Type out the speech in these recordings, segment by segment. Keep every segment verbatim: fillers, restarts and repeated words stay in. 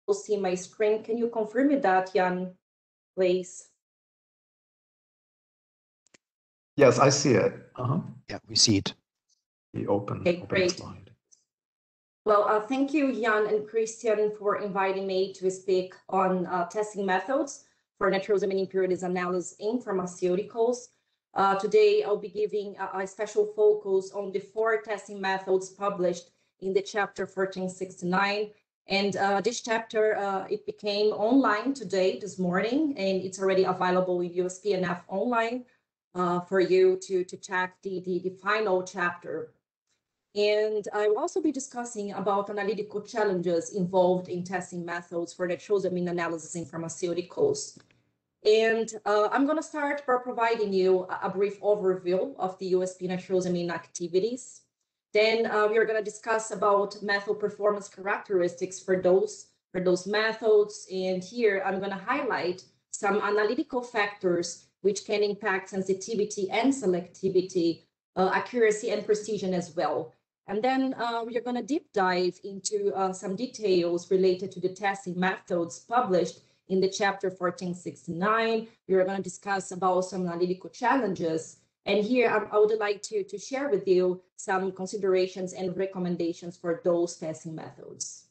see my screen. Can you confirm me that, Jan, please? Yes, I see it. Uh-huh. Yeah, we see it. The open, Okay, open great. slide. Well, uh, thank you, Jan and Christian, for inviting me to speak on uh, testing methods for nitrosamine impurities analysis in pharmaceuticals. Uh, today, I'll be giving a, a special focus on the four testing methods published in the chapter fourteen sixty-nine. And uh, this chapter, uh, it became online today, this morning, and it's already available in U S P N F online uh, for you to, to check the, the, the final chapter. And I will also be discussing about analytical challenges involved in testing methods for nitrosamine analysis in pharmaceuticals. And uh, I'm going to start by providing you a, a brief overview of the U S P nitrosamine activities. Then uh, we are going to discuss about method performance characteristics for those, for those methods. And here I'm going to highlight some analytical factors which can impact sensitivity and selectivity, uh, accuracy and precision as well. And then uh, we are going to deep dive into uh, some details related to the testing methods published in the chapter fourteen sixty-nine. We are going to discuss about some analytical challenges. And here I, I would like to, to share with you some considerations and recommendations for those testing methods.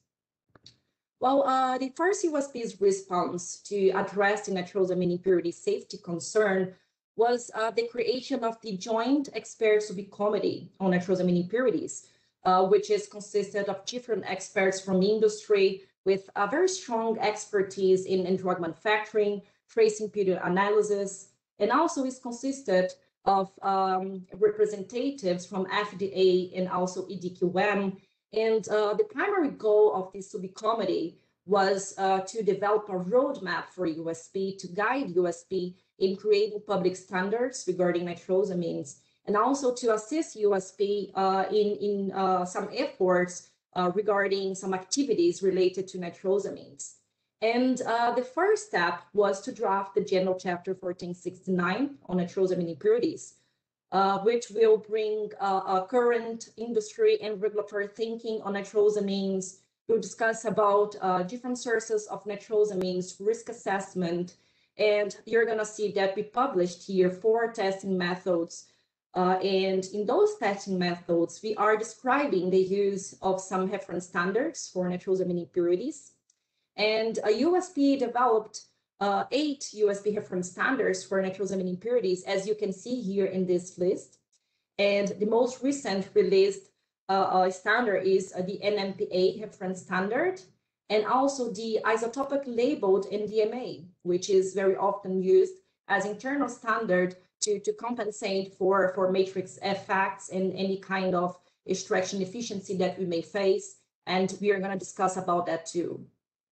Well, uh, the first U S P's response to address the nitrosamine impurity safety concern was uh, the creation of the Joint Expert Subcommittee on Nitrosamine Impurities, uh, which is consisted of different experts from industry with a very strong expertise in, in drug manufacturing, trace impurity analysis, and also is consisted of um, representatives from F D A and also E D Q M. And uh, the primary goal of this subcommittee was uh, to develop a roadmap for U S P to guide U S P in creating public standards regarding nitrosamines, and also to assist U S P uh, in, in uh, some efforts uh, regarding some activities related to nitrosamines. And uh, the first step was to draft the General Chapter fourteen sixty-nine on nitrosamine impurities, uh, which will bring uh, a current industry and regulatory thinking on nitrosamines. We'll discuss about uh, different sources of nitrosamines, risk assessment, and you're going to see that we published here four testing methods. Uh, and in those testing methods, we are describing the use of some reference standards for nitrosamine impurities. And a U S P developed uh, eight U S P reference standards for nitrosamine impurities, as you can see here in this list. And the most recent released uh, uh, standard is uh, the N M P A reference standard, and also the isotopic labeled N D M A, which is very often used as internal standard to, to compensate for, for matrix effects and any kind of extraction efficiency that we may face. And we are going to discuss about that too.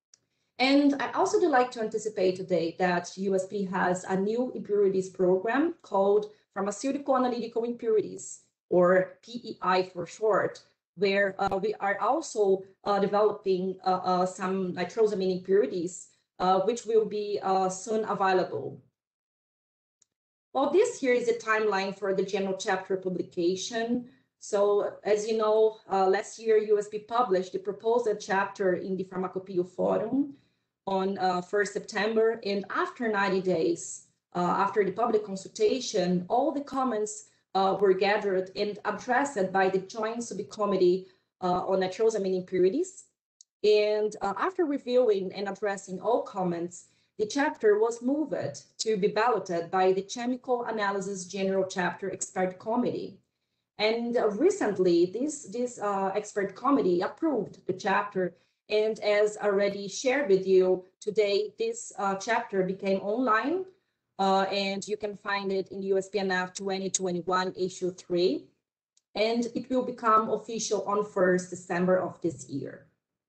And I also would like to anticipate today that U S P has a new impurities program called Pharmaceutical Analytical Impurities, or P E I for short, where uh, we are also uh, developing uh, uh, some nitrosamine impurities, uh, which will be uh, soon available. Well, this here is a timeline for the general chapter publication. So as you know, uh, last year U S P published the proposed chapter in the Pharmacopoeia Forum on uh, first September, and after ninety days, uh, after the public consultation, all the comments uh, were gathered and addressed by the Joint Subcommittee uh, on Nitrosamine Impurities. And uh, after reviewing and addressing all comments, the chapter was moved to be balloted by the Chemical Analysis General Chapter Expert Committee. And uh, recently, this, this uh, expert committee approved the chapter. And as already shared with you today, this uh, chapter became online, uh, and you can find it in U S P N F twenty twenty-one issue three. And it will become official on first December of this year.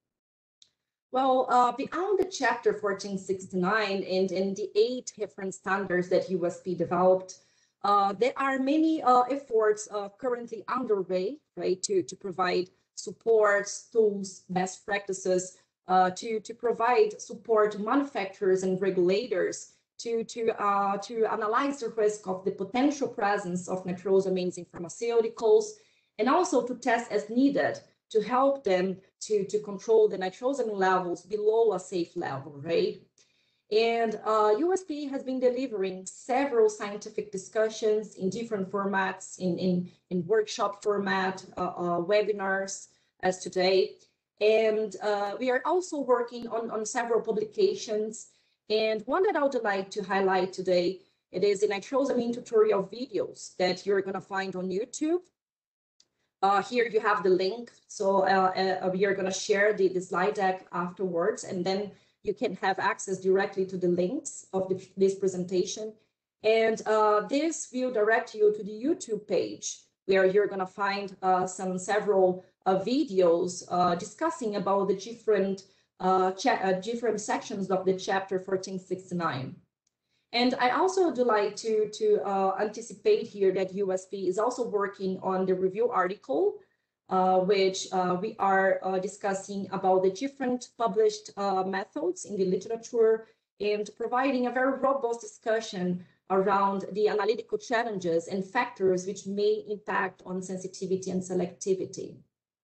Well, uh, beyond the chapter fourteen sixty-nine and, and the eight reference standards that U S P developed, uh, there are many uh, efforts uh, currently underway, right, to, to provide support, tools, best practices, uh, to, to provide support to manufacturers and regulators to, to, uh, to analyze the risk of the potential presence of nitrosamines in pharmaceuticals, and also to test as needed to help them to, to control the nitrosamine levels below a safe level, right? And uh, U S P has been delivering several scientific discussions in different formats, in, in, in workshop format, uh, uh, webinars as today. And uh, we are also working on, on several publications. And one that I would like to highlight today, it is the nitrosamine tutorial videos that you're going to find on YouTube. Uh, here you have the link. So uh, uh, we are going to share the, the slide deck afterwards, and then you can have access directly to the links of the, this presentation. And uh, this will direct you to the YouTube page, where you're going to find uh, some several uh, videos uh, discussing about the different, uh, uh, different sections of the chapter fourteen sixty-nine. And I also would like to, to uh, anticipate here that U S P is also working on the review article, uh, which uh, we are uh, discussing about the different published uh, methods in the literature and providing a very robust discussion around the analytical challenges and factors which may impact on sensitivity and selectivity.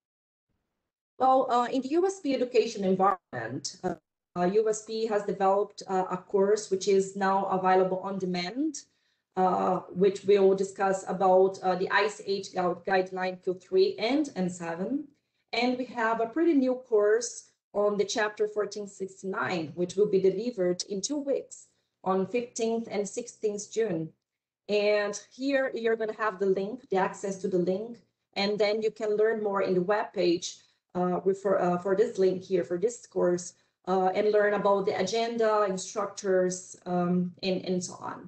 Well, uh, in the U S P education environment, uh, Uh, U S P has developed uh, a course which is now available on demand, uh, which we'll discuss about uh, the I C H guideline Q three and N seven. And we have a pretty new course on the chapter fourteen sixty-nine, which will be delivered in two weeks on fifteenth and sixteenth June. And here you're going to have the link, the access to the link, and then you can learn more in the webpage uh, for, uh, for this link here, for this course. Uh, and learn about the agenda, instructors, um, and, and so on.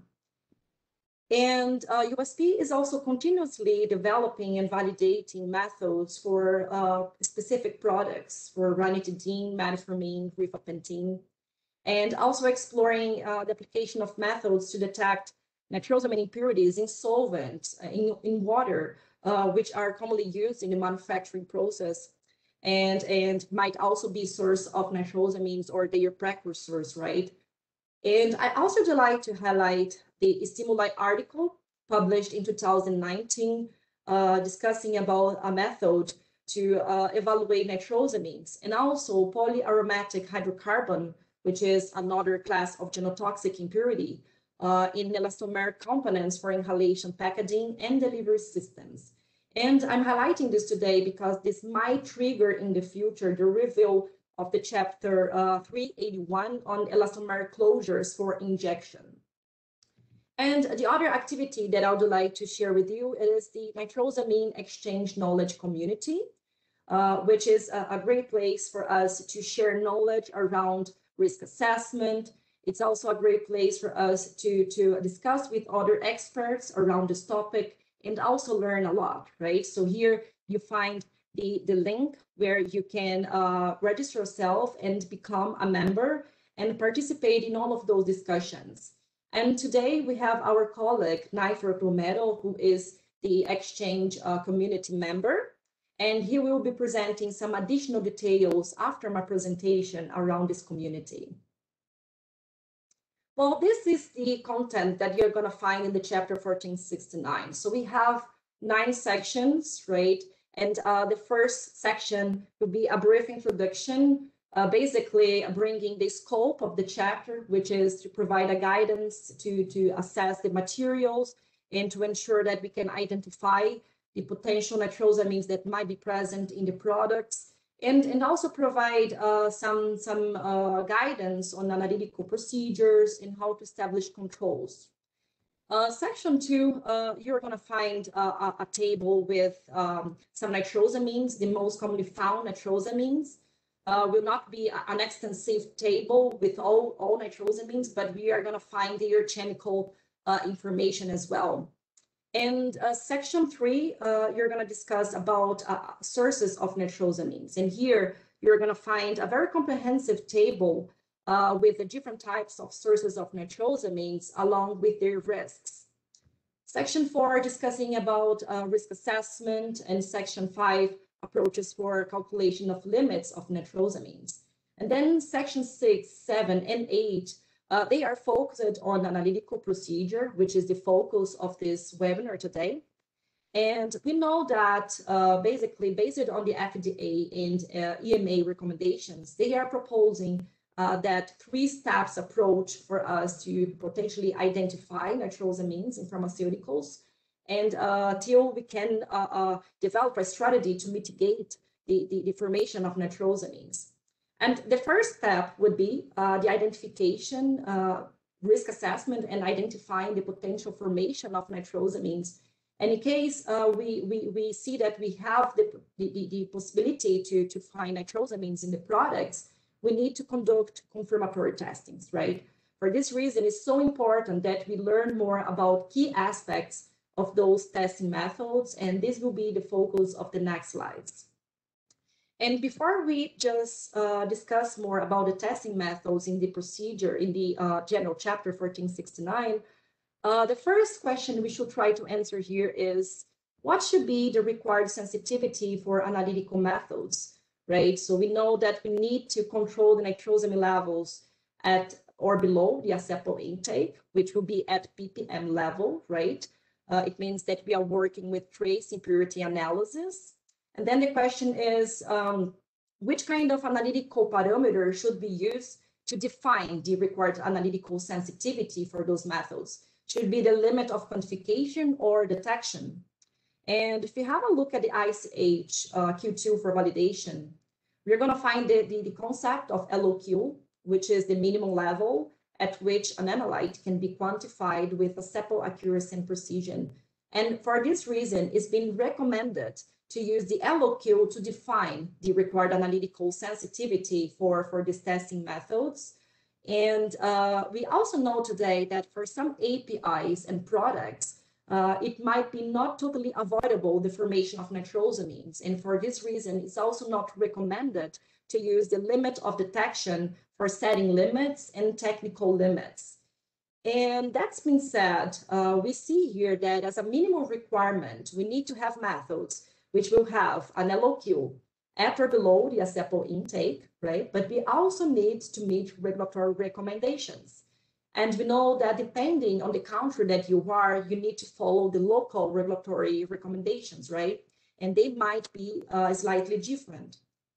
And uh, U S P is also continuously developing and validating methods for uh, specific products for ranitidine, metformin, rifapentine, and also exploring uh, the application of methods to detect nitrosamine impurities in solvents, uh, in, in water, uh, which are commonly used in the manufacturing process. And, and might also be source of nitrosamines or their precursors, right? And I also would like to highlight the stimuli article published in two thousand nineteen, uh, discussing about a method to uh, evaluate nitrosamines and also polyaromatic hydrocarbon, which is another class of genotoxic impurity uh, in elastomeric components for inhalation packaging and delivery systems. And I'm highlighting this today because this might trigger in the future the review of the chapter uh, three eighty-one on elastomeric closures for injection. And the other activity that I would like to share with you is the nitrosamine exchange knowledge community, uh, which is a, a great place for us to share knowledge around risk assessment. It's also a great place for us to, to discuss with other experts around this topic and also learn a lot, right? So here you find the, the link where you can uh, register yourself and become a member and participate in all of those discussions. And today we have our colleague, Nifert Romero, who is the exchange uh, community member, and he will be presenting some additional details after my presentation around this community. Well, this is the content that you're going to find in the chapter fourteen sixty-nine. So we have nine sections, right? And uh, the first section will be a brief introduction, uh, basically bringing the scope of the chapter, which is to provide a guidance to, to assess the materials and to ensure that we can identify the potential nitrosamines that might be present in the products. And, and also provide uh, some, some uh, guidance on analytical procedures and how to establish controls. Uh, section two, uh, you're going to find uh, a, a table with um, some nitrosamines, the most commonly found nitrosamines. Uh, will not be an extensive table with all, all nitrosamines, but we are going to find their chemical uh, information as well. And uh, section three, uh, you're going to discuss about uh, sources of nitrosamines. And here you're going to find a very comprehensive table uh, with the different types of sources of nitrosamines along with their risks. Section four, discussing about uh, risk assessment, and section five, approaches for calculation of limits of nitrosamines. And then section six, seven, and eight, Uh, they are focused on analytical procedure, which is the focus of this webinar today. And we know that uh, basically based on the F D A and uh, E M A recommendations, they are proposing uh, that three steps approach for us to potentially identify nitrosamines in pharmaceuticals, and uh, till we can uh, uh, develop a strategy to mitigate the, the, the formation of nitrosamines. And the first step would be uh, the identification, uh, risk assessment, and identifying the potential formation of nitrosamines. And in case uh, we, we, we see that we have the, the, the possibility to, to find nitrosamines in the products, we need to conduct confirmatory testings, right? For this reason, it's so important that we learn more about key aspects of those testing methods, and this will be the focus of the next slides. And before we just uh, discuss more about the testing methods in the procedure in the uh, general chapter fourteen sixty-nine, uh, the first question we should try to answer here is, what should be the required sensitivity for analytical methods, right? So we know that we need to control the nitrosamine levels at or below the acceptable intake, which will be at P P M level, right? Uh, it means that we are working with trace impurity analysis. And then the question is, um, which kind of analytical parameter should be used to define the required analytical sensitivity for those methods? Should be the limit of quantification or detection? And if you have a look at the I C H uh, Q two for validation, we're going to find the, the, the concept of L O Q, which is the minimum level at which an analyte can be quantified with acceptable accuracy and precision. And for this reason, it's been recommended to use the L O Q to define the required analytical sensitivity for, for these testing methods. And uh, we also know today that for some A P Is and products, uh, it might be not totally avoidable the formation of nitrosamines. And for this reason, it's also not recommended to use the limit of detection for setting limits and technical limits. And that's been said, uh, we see here that as a minimum requirement, we need to have methods which will have an L O Q at or below the acceptable intake, right? But we also need to meet regulatory recommendations. And we know that depending on the country that you are, you need to follow the local regulatory recommendations, right? And they might be uh, slightly different.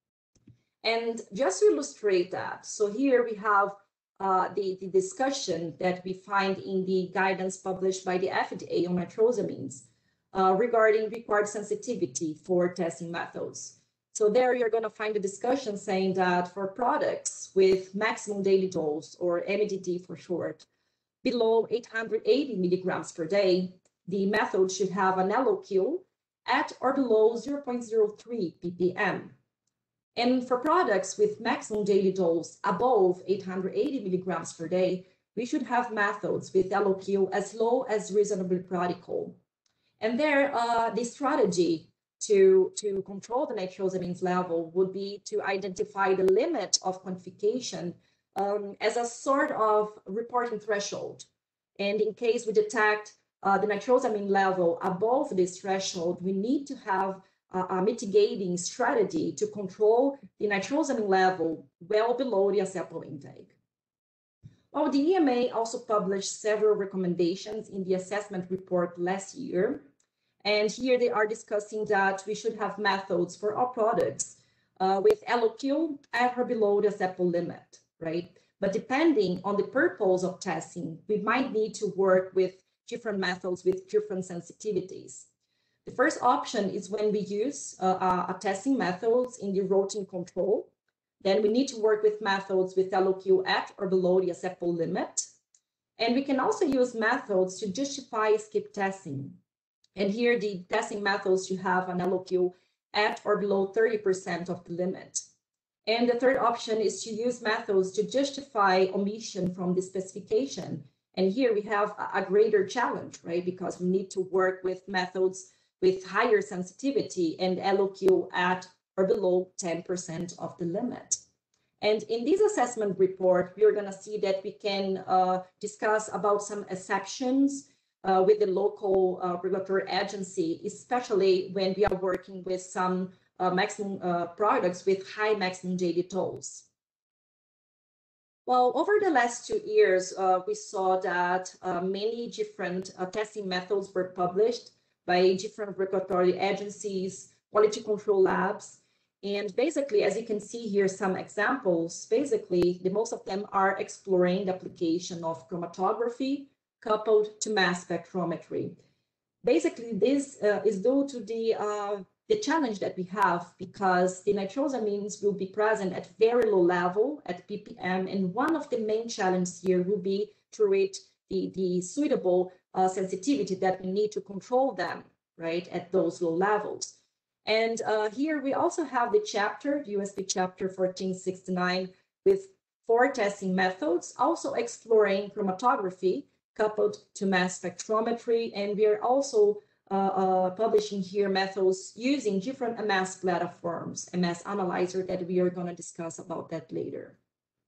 And just to illustrate that, so here we have uh, the, the discussion that we find in the guidance published by the F D A on nitrosamines uh, regarding required sensitivity for testing methods. So there you're going to find a discussion saying that for products with maximum daily dose, or M D D for short, below eight hundred eighty milligrams per day, the method should have an L O Q at or below zero point zero three P P M. And for products with maximum daily dose above eight hundred eighty milligrams per day, we should have methods with L O Q as low as reasonably practical. And there, uh, the strategy to, to control the nitrosamines level would be to identify the limit of quantification um, as a sort of reporting threshold. And in case we detect uh, the nitrosamine level above this threshold, we need to have a mitigating strategy to control the nitrosamine level well below the acceptable intake. Well, the E M A also published several recommendations in the assessment report last year. And here they are discussing that we should have methods for all products uh, with L O Q at or below the acceptable limit, right? But depending on the purpose of testing, we might need to work with different methods with different sensitivities. The first option is when we use uh, a testing methods in the routine control. Then we need to work with methods with L O Q at or below the acceptable limit. And we can also use methods to justify skip testing. And here the testing methods should have an L O Q at or below thirty percent of the limit. And the third option is to use methods to justify omission from the specification. And here we have a greater challenge, right? Because we need to work with methods with higher sensitivity and L O Q at or below ten percent of the limit. And in this assessment report, we are going to see that we can uh, discuss about some exceptions uh, with the local uh, regulatory agency, especially when we are working with some uh, maximum uh, products with high maximum daily dose. Well, over the last two years, uh, we saw that uh, many different uh, testing methods were published by different regulatory agencies, quality control labs. And basically, as you can see here, some examples, basically, the most of them are exploring the application of chromatography coupled to mass spectrometry. Basically, this uh, is due to the, uh, the challenge that we have because the nitrosamines will be present at very low level at P P M. And one of the main challenges here will be to reach the, the suitable uh, sensitivity that we need to control them, right, at those low levels. And uh, here we also have the chapter, the U S P chapter fourteen sixty-nine, with four testing methods, also exploring chromatography coupled to mass spectrometry. And we are also uh, uh, publishing here methods using different M S platforms, M S analyzer, that we are going to discuss about that later.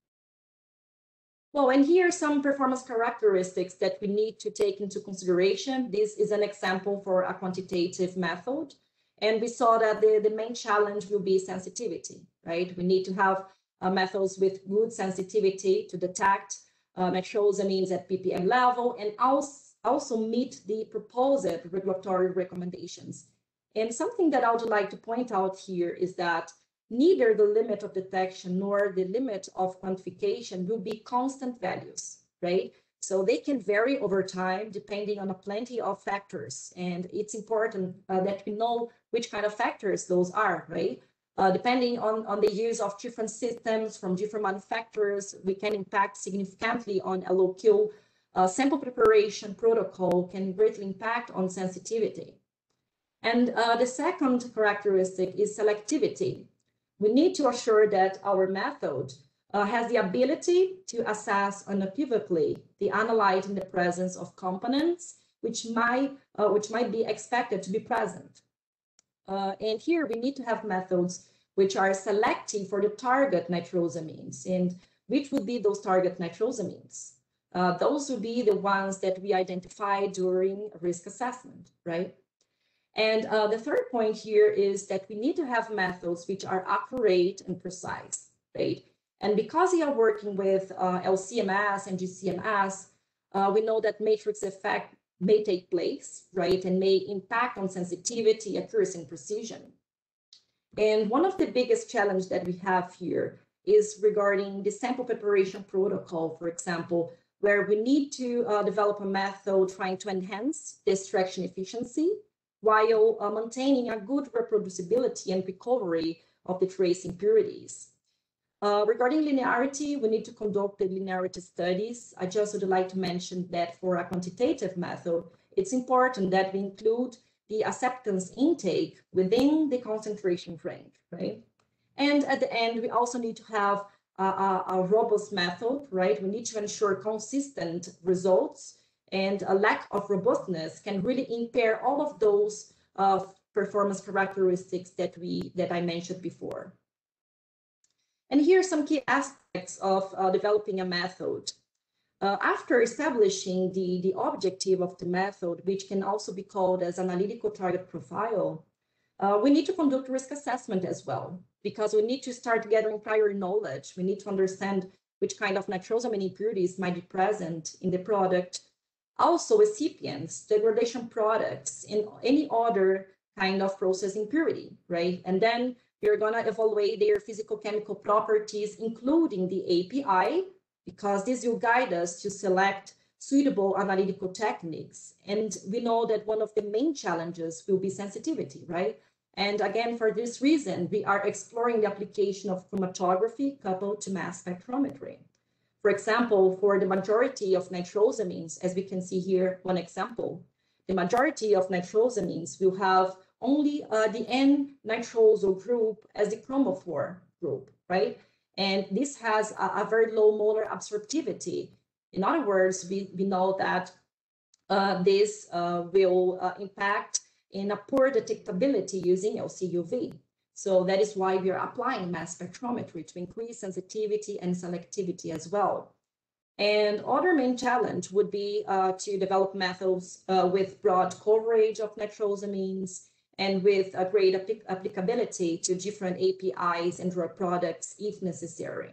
Well, and here are some performance characteristics that we need to take into consideration. This is an example for a quantitative method. And we saw that the, the main challenge will be sensitivity, right? We need to have uh, methods with good sensitivity to detect uh, nitrosamines at P P M level and also, also meet the proposed regulatory recommendations. And something that I would like to point out here is that neither the limit of detection nor the limit of quantification will be constant values, right? So they can vary over time depending on a plenty of factors. And it's important uh, that we know which kind of factors those are, right? Uh, depending on, on the use of different systems from different manufacturers, we can impact significantly on a low-Q uh, sample preparation protocol can greatly impact on sensitivity. And uh, the second characteristic is selectivity. We need to assure that our method uh, has the ability to assess unequivocally the analyte in the presence of components which might, uh, which might be expected to be present. Uh, and here we need to have methods which are selective for the target nitrosamines. And which would be those target nitrosamines? Uh, those would be the ones that we identify during risk assessment, right? And uh, the third point here is that we need to have methods which are accurate and precise, right? And because we are working with uh, L C M S and G C M S, uh, we know that matrix effect may take place, right? And may impact on sensitivity, accuracy, and precision. And one of the biggest challenges that we have here is regarding the sample preparation protocol, for example, where we need to uh, develop a method trying to enhance the extraction efficiency while uh, maintaining a good reproducibility and recovery of the trace impurities. Uh, regarding linearity, we need to conduct the linearity studies. I just would like to mention that for a quantitative method, it's important that we include the acceptance intake within the concentration range, right? And at the end, we also need to have a, a, a robust method, right? We need to ensure consistent results, and a lack of robustness can really impair all of those uh, performance characteristics that we that I mentioned before. And here are some key aspects of uh, developing a method. Uh, after establishing the, the objective of the method, which can also be called as analytical target profile, uh, we need to conduct risk assessment as well, because we need to start gathering prior knowledge. We need to understand which kind of nitrosamine impurities might be present in the product, also excipients, degradation products, and any other kind of process impurity, right? And then we're gonna evaluate their physical chemical properties, including the A P I, because this will guide us to select suitable analytical techniques. And we know that one of the main challenges will be sensitivity, right? And again, for this reason, we are exploring the application of chromatography coupled to mass spectrometry. For example, for the majority of nitrosamines, as we can see here, one example, the majority of nitrosamines will have only uh, the N-nitrosyl group as the chromophore group, right? And this has a, a very low molar absorptivity. In other words, we, we know that uh, this uh, will uh, impact in a poor detectability using L C U V. So that is why we are applying mass spectrometry to increase sensitivity and selectivity as well. And other main challenge would be uh, to develop methods uh, with broad coverage of nitrosamines and with a great applic applicability to different A P Is and drug products if necessary.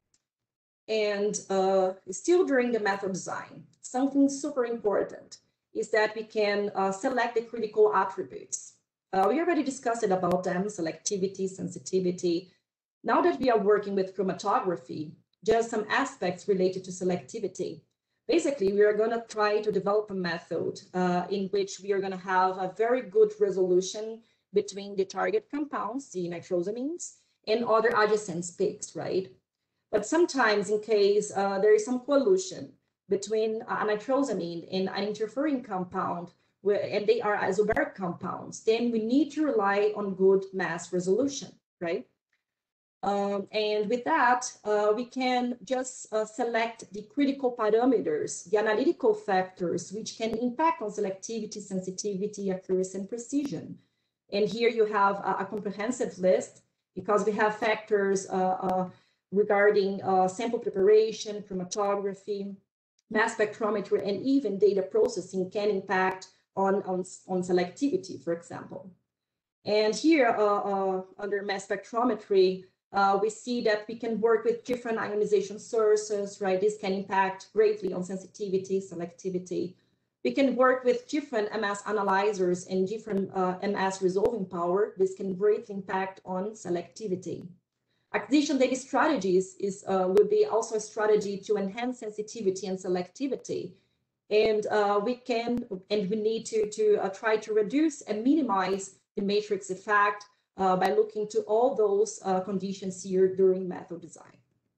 And uh, still during the method design, something super important is that we can uh, select the critical attributes. Uh, we already discussed about them, selectivity, sensitivity. Now that we are working with chromatography, just some aspects related to selectivity. Basically, we are going to try to develop a method uh, in which we are going to have a very good resolution between the target compounds, the nitrosamines, and other adjacent peaks, right? But sometimes in case uh, there is some collusion between a nitrosamine and an interfering compound, where, and they are isobaric compounds, then we need to rely on good mass resolution, right? Um, and with that, uh, we can just uh, select the critical parameters, the analytical factors, which can impact on selectivity, sensitivity, accuracy, and precision. And here you have a, a comprehensive list because we have factors uh, uh, regarding uh, sample preparation, chromatography, mass spectrometry, and even data processing can impact on, on, on selectivity, for example. And here uh, uh, under mass spectrometry, uh, we see that we can work with different ionization sources, right? This can impact greatly on sensitivity, selectivity. We can work with different M S analyzers and different uh, M S resolving power. This can greatly impact on selectivity. Acquisition data strategies is, uh, will be also a strategy to enhance sensitivity and selectivity. And uh, we can, and we need to, to uh, try to reduce and minimize the matrix effect uh, by looking to all those uh, conditions here during method design.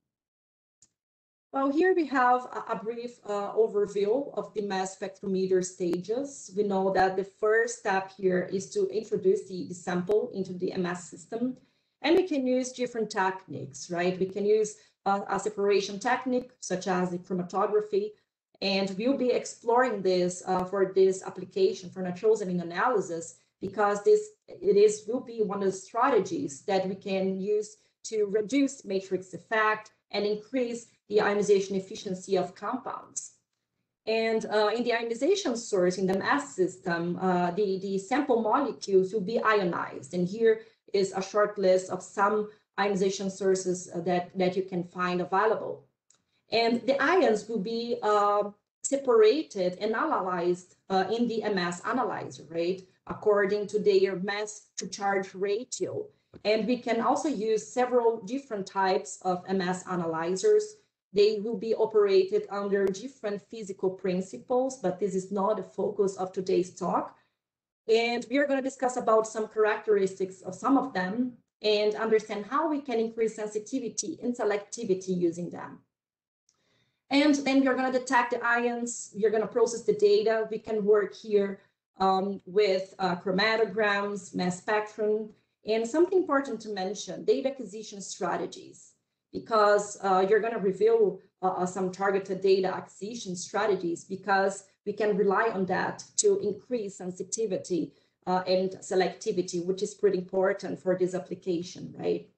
Well, here we have a, a brief uh, overview of the mass spectrometer stages. We know that the first step here is to introduce the, the sample into the M S system. And we can use different techniques, right? We can use uh, a separation technique, such as the chromatography, and we'll be exploring this uh, for this application for nitrosamine analysis, because this it is will be one of the strategies that we can use to reduce matrix effect and increase the ionization efficiency of compounds. And uh, in the ionization source in the mass system, uh, the, the sample molecules will be ionized. And here is a short list of some ionization sources that, that you can find available. And the ions will be uh, separated and analyzed uh, in the M S analyzer, right? According to their mass to charge ratio. And we can also use several different types of M S analyzers. They will be operated under different physical principles, but this is not the focus of today's talk. And we are going to discuss about some characteristics of some of them and understand how we can increase sensitivity and selectivity using them. And then we're going to detect the ions. We're going to process the data. We can work here um, with uh, chromatograms, mass spectrum, and something important to mention, data acquisition strategies, because uh, you're going to reveal uh, some targeted data acquisition strategies, because we can rely on that to increase sensitivity uh, and selectivity, which is pretty important for this application, right?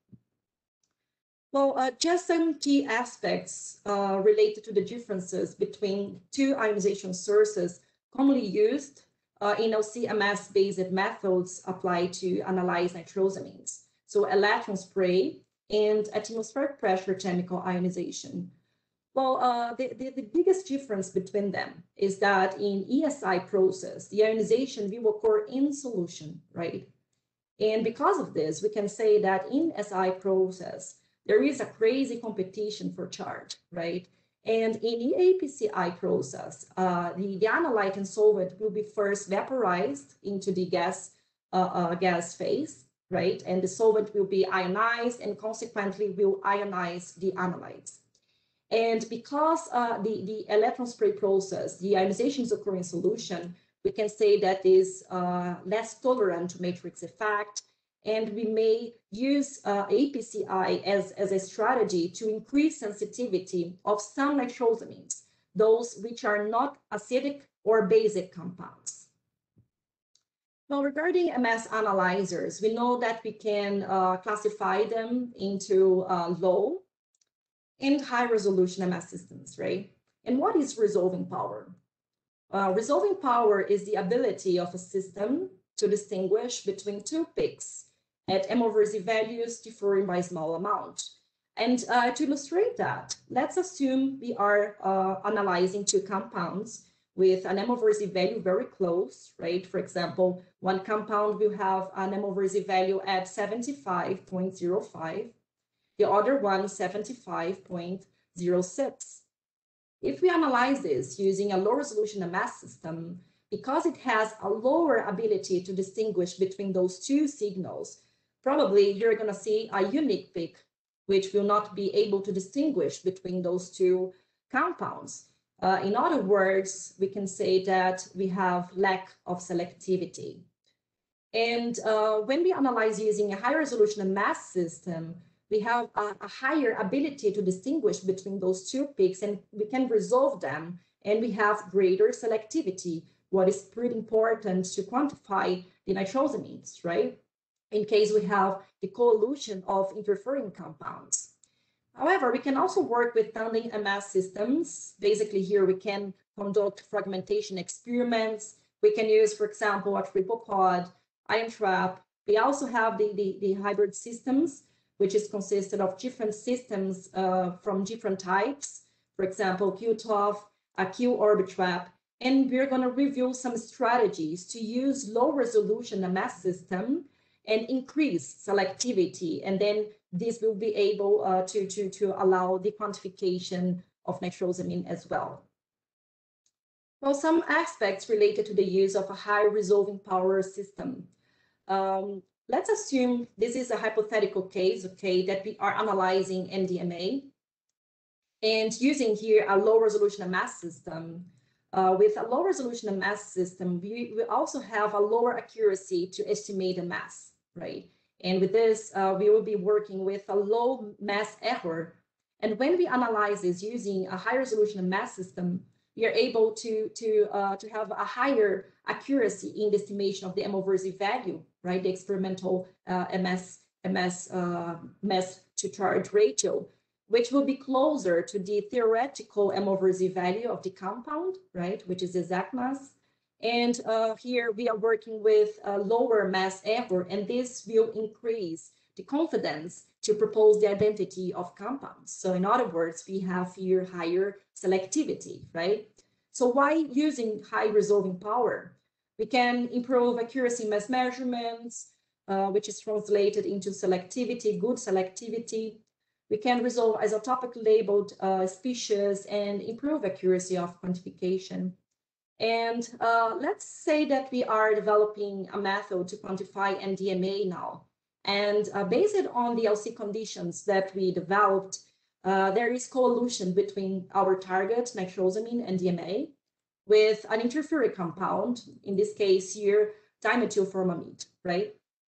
Well, uh, just some key aspects uh, related to the differences between two ionization sources commonly used uh, in L C M S-based methods applied to analyze nitrosamines. So electron spray and atmospheric pressure chemical ionization. Well, uh, the, the, the biggest difference between them is that in E S I process, the ionization will occur in solution, right? And because of this, we can say that in S I process, there is a crazy competition for charge, right? And in the A P C I process, uh, the, the analyte and solvent will be first vaporized into the gas, uh, uh, gas phase, right? And the solvent will be ionized and consequently will ionize the analytes. And because uh, the, the electron spray process, the ionizations occur in solution, we can say that is uh, less tolerant to matrix effect. And we may use uh, A P C I as, as a strategy to increase sensitivity of some nitrosamines, those which are not acidic or basic compounds. Now, regarding M S analyzers, we know that we can uh, classify them into uh, low and high resolution M S systems, right? And what is resolving power? Uh, resolving power is the ability of a system to distinguish between two peaks at M over Z values differing by small amount. And uh, to illustrate that, let's assume we are uh, analyzing two compounds with an M over Z value very close, right? For example, one compound will have an M over Z value at seventy-five point zero five, the other one seventy-five point zero six. If we analyze this using a low resolution mass system, because it has a lower ability to distinguish between those two signals, probably you're going to see a unique peak, which will not be able to distinguish between those two compounds. Uh, in other words, we can say that we have lack of selectivity. And uh, when we analyze using a high resolution mass system, we have a, a higher ability to distinguish between those two peaks, and we can resolve them, and we have greater selectivity, what is pretty important to quantify the nitrosamines, right? In case we have the coelution of interfering compounds. However, we can also work with tandem M S systems. Basically, here we can conduct fragmentation experiments. We can use, for example, a triple quad, ion trap. We also have the, the, the hybrid systems, which is consisted of different systems uh, from different types. For example, Q T O F, a Q orbit trap. And we're going to review some strategies to use low resolution M S system and increase selectivity. And then this will be able uh, to, to, to allow the quantification of nitrosamine as well. Well, some aspects related to the use of a high resolving power system. Um, let's assume this is a hypothetical case, okay, that we are analyzing M D M A and using here a low resolution mass system. Uh, with a low resolution mass system, we, we also have a lower accuracy to estimate the mass, right? And with this, uh, we will be working with a low mass error. And when we analyze this using a high resolution mass system, we are able to, to, uh, to have a higher accuracy in the estimation of the M over Z value, right? The experimental uh, M S, M S uh, mass to charge ratio, which will be closer to the theoretical M over Z value of the compound, right? Which is exact mass. And uh, here we are working with a lower mass error, and this will increase the confidence to propose the identity of compounds. So in other words, we have here higher selectivity, right? So why using high resolving power? We can improve accuracy in mass measurements, uh, which is translated into selectivity, good selectivity. We can resolve isotopic labeled uh, species and improve accuracy of quantification. And uh, let's say that we are developing a method to quantify M D M A now. And uh, based on the L C conditions that we developed, uh, there is coelution between our target, nitrosamine and D M A, with an interfering compound, in this case here, dimethylformamide, right?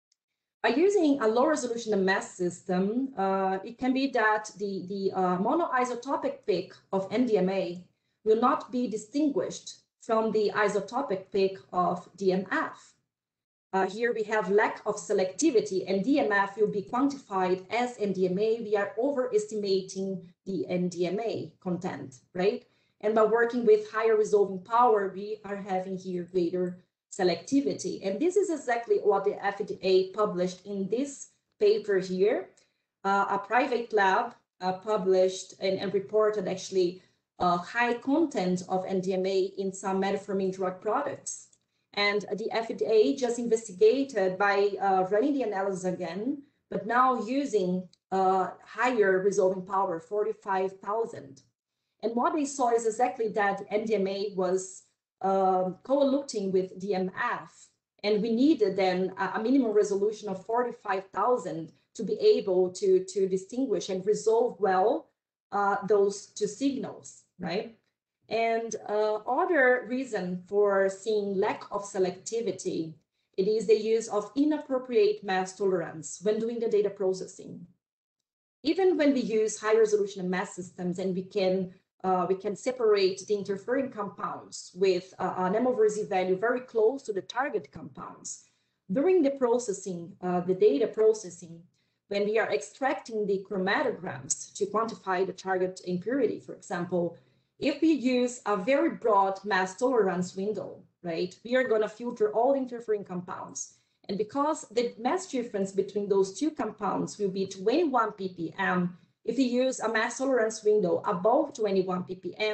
By using a low resolution mass system, uh, it can be that the, the uh, monoisotopic peak of M D M A will not be distinguished from the isotopic peak of D M F. Uh, here we have lack of selectivity, and D M F will be quantified as M D M A. We are overestimating the M D M A content, right? And by working with higher resolving power, we are having here greater selectivity. And this is exactly what the F D A published in this paper here. Uh, a private lab uh, published and, and reported actually uh, high content of M D M A in some metformin drug products. And the F D A just investigated by uh, running the analysis again, but now using uh, higher resolving power, forty-five thousand. And what they saw is exactly that M D M A was uh, coeluting with D M F. And we needed then a, a minimum resolution of forty-five thousand to be able to, to distinguish and resolve well uh, those two signals, right? And uh, other reason for seeing lack of selectivity, it is the use of inappropriate mass tolerance when doing the data processing. Even when we use high resolution mass systems and we can uh, we can separate the interfering compounds with uh, an M over Z value very close to the target compounds, during the processing, uh, the data processing, when we are extracting the chromatograms to quantify the target impurity, for example, if we use a very broad mass tolerance window, right, we are going to filter all interfering compounds. And because the mass difference between those two compounds will be twenty-one ppm, if we use a mass tolerance window above twenty-one ppm,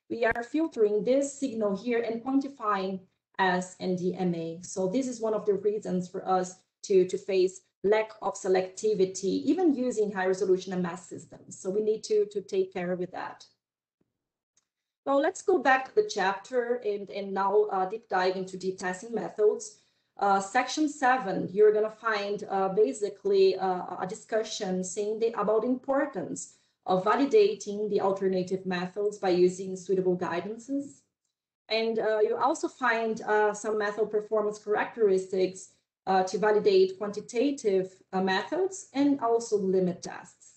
we are filtering this signal here and quantifying as N D M A. So this is one of the reasons for us to, to face lack of selectivity, even using high resolution and mass systems. So we need to, to take care with that. Well, let's go back to the chapter and, and now uh, deep dive into the testing methods. Uh, section seven, you're going to find uh, basically uh, a discussion saying the, about the importance of validating the alternative methods by using suitable guidances. And uh, you also find uh, some method performance characteristics uh, to validate quantitative uh, methods and also limit tests.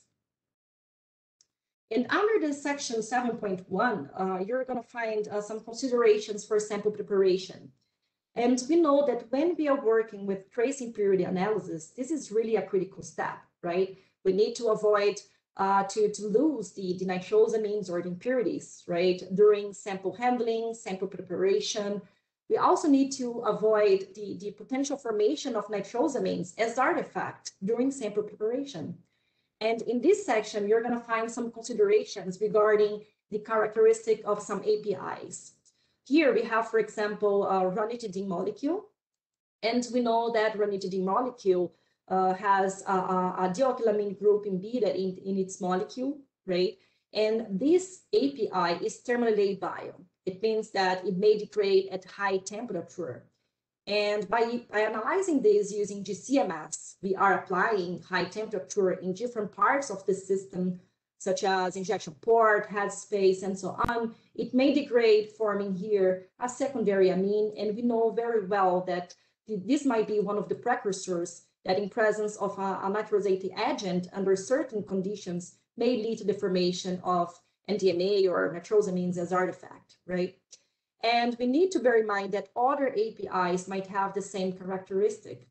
And under the section seven point one, uh, you're going to find uh, some considerations for sample preparation. And we know that when we are working with trace impurity analysis, this is really a critical step, right? We need to avoid uh, to, to lose the, the nitrosamines or the impurities, right? During sample handling, sample preparation. We also need to avoid the, the potential formation of nitrosamines as artifact during sample preparation. And in this section, you're going to find some considerations regarding the characteristic of some A P Is. Here we have, for example, a ranitidine molecule. And we know that ranitidine molecule uh, has a, a, a dialkylamine group embedded in, in its molecule, right? And this A P I is thermally labile. It means that it may degrade at high temperature. And by, by analyzing this using G C M S, we are applying high temperature in different parts of the system, such as injection port, headspace, and so on. It may degrade, forming here a secondary amine. And we know very well that this might be one of the precursors that in presence of a, a nitrosating agent under certain conditions may lead to the formation of N D M A or nitrosamines as artifact, right? And we need to bear in mind that other A P Is might have the same characteristic.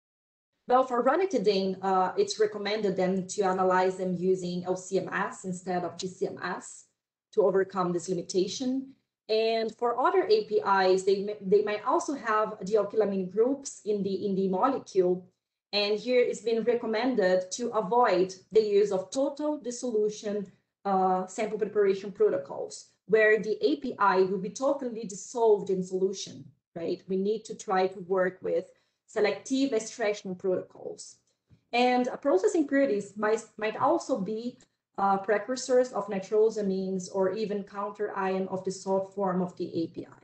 Well, for ranitidine, uh, it's recommended then to analyze them using L C M S instead of G C M S to overcome this limitation. And for other A P Is, they may, they might also have dialkylamine groups in the, in the molecule. And here it's been recommended to avoid the use of total dissolution uh, sample preparation protocols, where the A P I will be totally dissolved in solution, right? We need to try to work with selective extraction protocols. And uh, process impurities might, might also be uh, precursors of nitrosamines or even counter ion of the salt form of the A P I.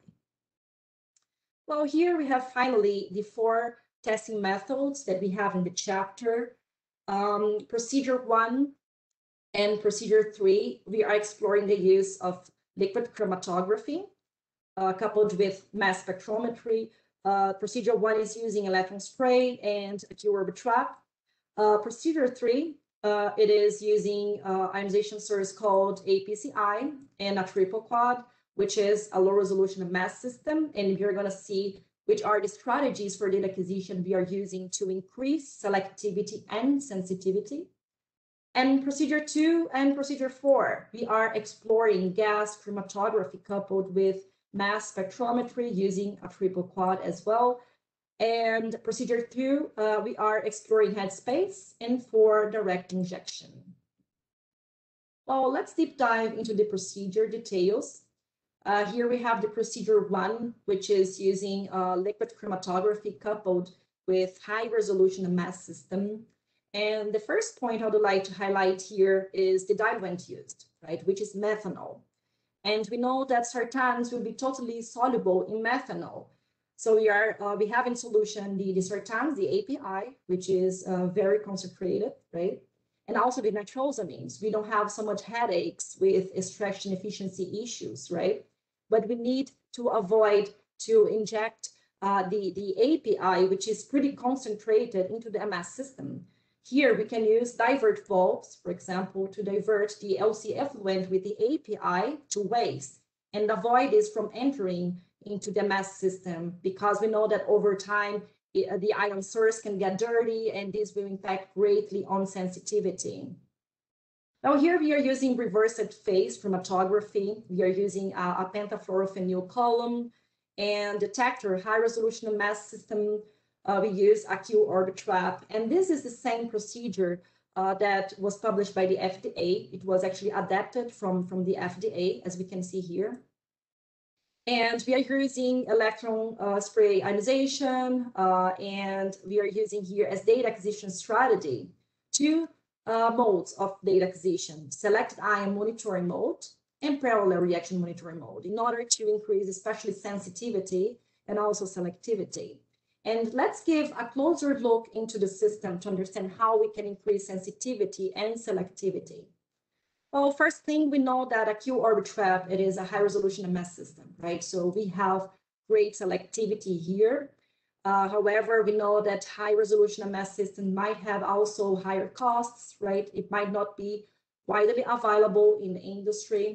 Well, here we have finally the four testing methods that we have in the chapter. Um, procedure one and procedure three, we are exploring the use of liquid chromatography uh, coupled with mass spectrometry. Uh, procedure one is using electron spray and a Q-orb trap. Uh, procedure three, uh, it is using uh, ionization source called A P C I and a triple quad, which is a low resolution mass system. And we're going to see which are the strategies for data acquisition we are using to increase selectivity and sensitivity. And procedure two and procedure four, we are exploring gas chromatography coupled with mass spectrometry using a triple quad as well. And procedure two, uh, we are exploring headspace and for direct injection. Well, let's deep dive into the procedure details. Uh, here we have the procedure one, which is using uh, liquid chromatography coupled with high resolution mass system. And the first point I would like to highlight here is the diluent used, right, which is methanol. And we know that sartans will be totally soluble in methanol. So we are uh, we have in solution the, the sartans, the A P I, which is uh, very concentrated, right? And also the nitrosamines. We don't have so much headaches with extraction efficiency issues, right? But we need to avoid to inject uh, the, the A P I, which is pretty concentrated, into the M S system. Here we can use divert valves, for example, to divert the L C effluent with the A P I to waste and avoid this from entering into the mass system, because we know that over time the ion source can get dirty and this will impact greatly on sensitivity. Now here we are using reversed phase chromatography. We are using a, a pentafluorophenyl column and detector high resolution mass system. Uh, we use a Q-orb trap, and this is the same procedure uh, that was published by the F D A. It was actually adapted from, from the F D A, as we can see here, And we are using electron uh, spray ionization, uh, and we are using here as data acquisition strategy two uh, modes of data acquisition: selected ion monitoring mode and parallel reaction monitoring mode, in order to increase especially sensitivity and also selectivity. And let's give a closer look into the system to understand how we can increase sensitivity and selectivity. Well, first thing, we know that a Q-orbit trap, it is a high-resolution M S system, right? So we have great selectivity here. Uh, however, we know that high-resolution M S system might have also higher costs, right? It might not be widely available in the industry.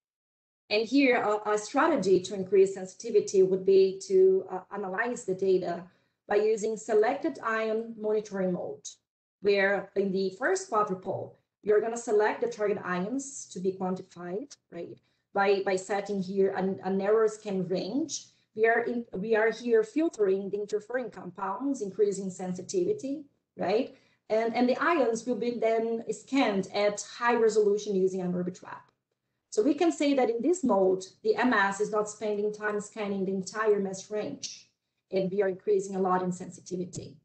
And here, a, a strategy to increase sensitivity would be to uh, analyze the data by using selected ion monitoring mode, where in the first quadrupole, you're going to select the target ions to be quantified, right? By, by setting here a, a narrow scan range. We are, in, we are here filtering the interfering compounds, increasing sensitivity, right? And, and the ions will be then scanned at high resolution using an Orbitrap. So we can say that in this mode, the M S is not spending time scanning the entire mass range, and we are increasing a lot in sensitivity.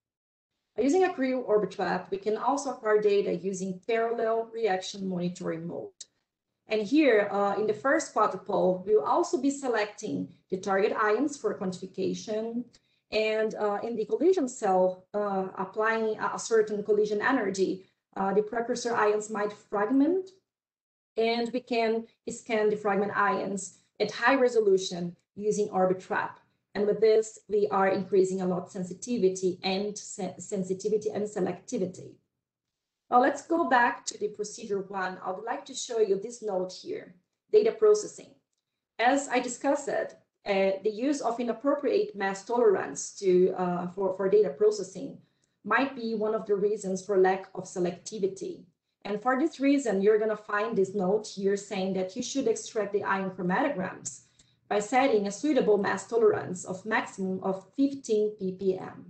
By using a Creo Orbitrap, we can also acquire data using parallel reaction monitoring mode. And here, uh, in the first quadrupole, we'll also be selecting the target ions for quantification. And uh, in the collision cell, uh, applying a certain collision energy, uh, the precursor ions might fragment, and we can scan the fragment ions at high resolution using Orbitrap. And with this, we are increasing a lot sensitivity and sen sensitivity and selectivity. Well, let's go back to the procedure one. I would like to show you this note here, data processing. As I discussed, it, uh, the use of inappropriate mass tolerance to, uh, for, for data processing might be one of the reasons for lack of selectivity. And for this reason, you're going to find this note here saying that you should extract the ion chromatograms by setting a suitable mass tolerance of maximum of fifteen p p m.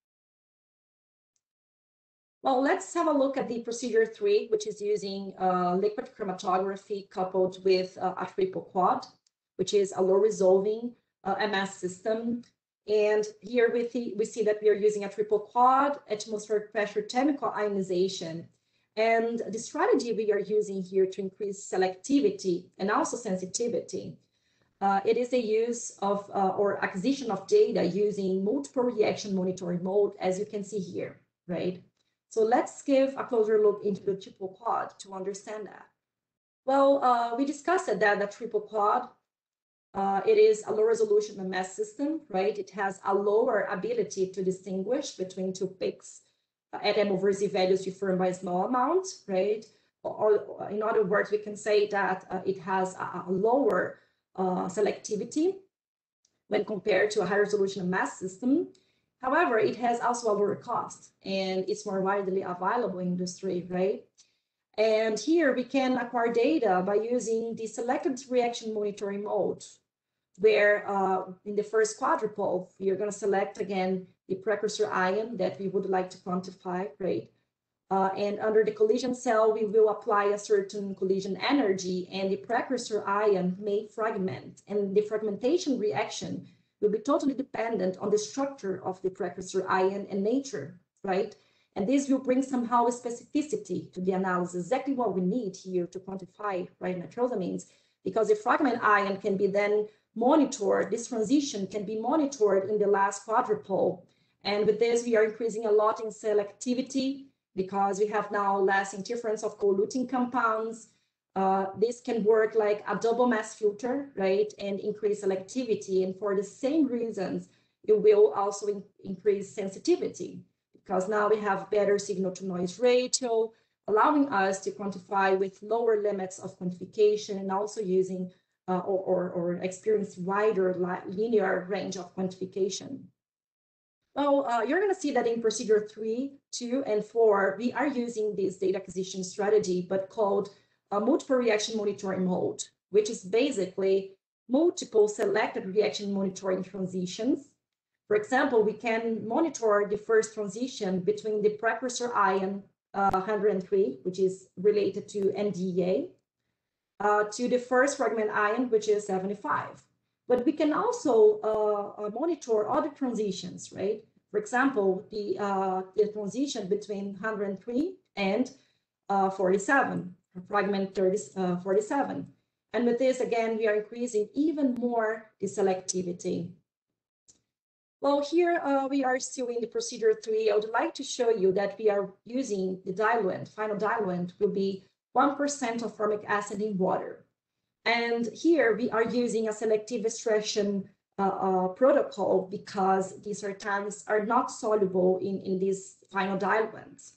Well, let's have a look at the procedure three, which is using uh, liquid chromatography coupled with uh, a triple quad, which is a low resolving uh, M S system. And here we see, we see that we are using a triple quad, atmospheric pressure chemical ionization. And the strategy we are using here to increase selectivity and also sensitivity, uh, it is a use of uh, or acquisition of data using multiple reaction monitoring mode, as you can see here, right? So let's give a closer look into the triple quad to understand that. Well, uh, we discussed that the triple quad, uh, it is a low resolution M S system, right? It has a lower ability to distinguish between two peaks at M over Z values different by a small amount, right? Or, or in other words, we can say that uh, it has a, a lower uh, selectivity when compared to a high resolution M S system. However, it has also a lower cost, and it's more widely available in industry, right? And here we can acquire data by using the selected reaction monitoring mode, where uh, in the first quadrupole, we are going to select again the precursor ion that we would like to quantify, right? Uh, and under the collision cell, we will apply a certain collision energy, and the precursor ion may fragment, and the fragmentation reaction will be totally dependent on the structure of the precursor ion and nature, right? And this will bring somehow a specificity to the analysis, exactly what we need here to quantify, right, nitrosamines, because the fragment ion can be then monitored, this transition can be monitored in the last quadrupole. And with this, we are increasing a lot in selectivity because we have now less interference of co-eluting compounds. Uh, this can work like a double mass filter, right, and increase selectivity. And for the same reasons, it will also in increase sensitivity, because now we have better signal to noise ratio, allowing us to quantify with lower limits of quantification, and also using uh, or, or, or experience wider linear range of quantification. Well, uh, you're going to see that in procedure three, two, and four, we are using this data acquisition strategy, but called a multiple reaction monitoring mode, which is basically multiple selected reaction monitoring transitions. For example, we can monitor the first transition between the precursor ion uh, one hundred three, which is related to N D E A, uh, to the first fragment ion, which is seventy-five. But we can also uh, uh, monitor other transitions, right? For example, the, uh, the transition between one hundred three and uh, forty-seven, fragment thirty, uh, forty-seven. And with this, again, we are increasing even more the selectivity. Well, here uh, we are still in the procedure three. I would like to show you that we are using the diluent, final diluent will be one percent of formic acid in water. And here we are using a selective extraction uh, uh, protocol because these surtans are not soluble in, in these final diluents.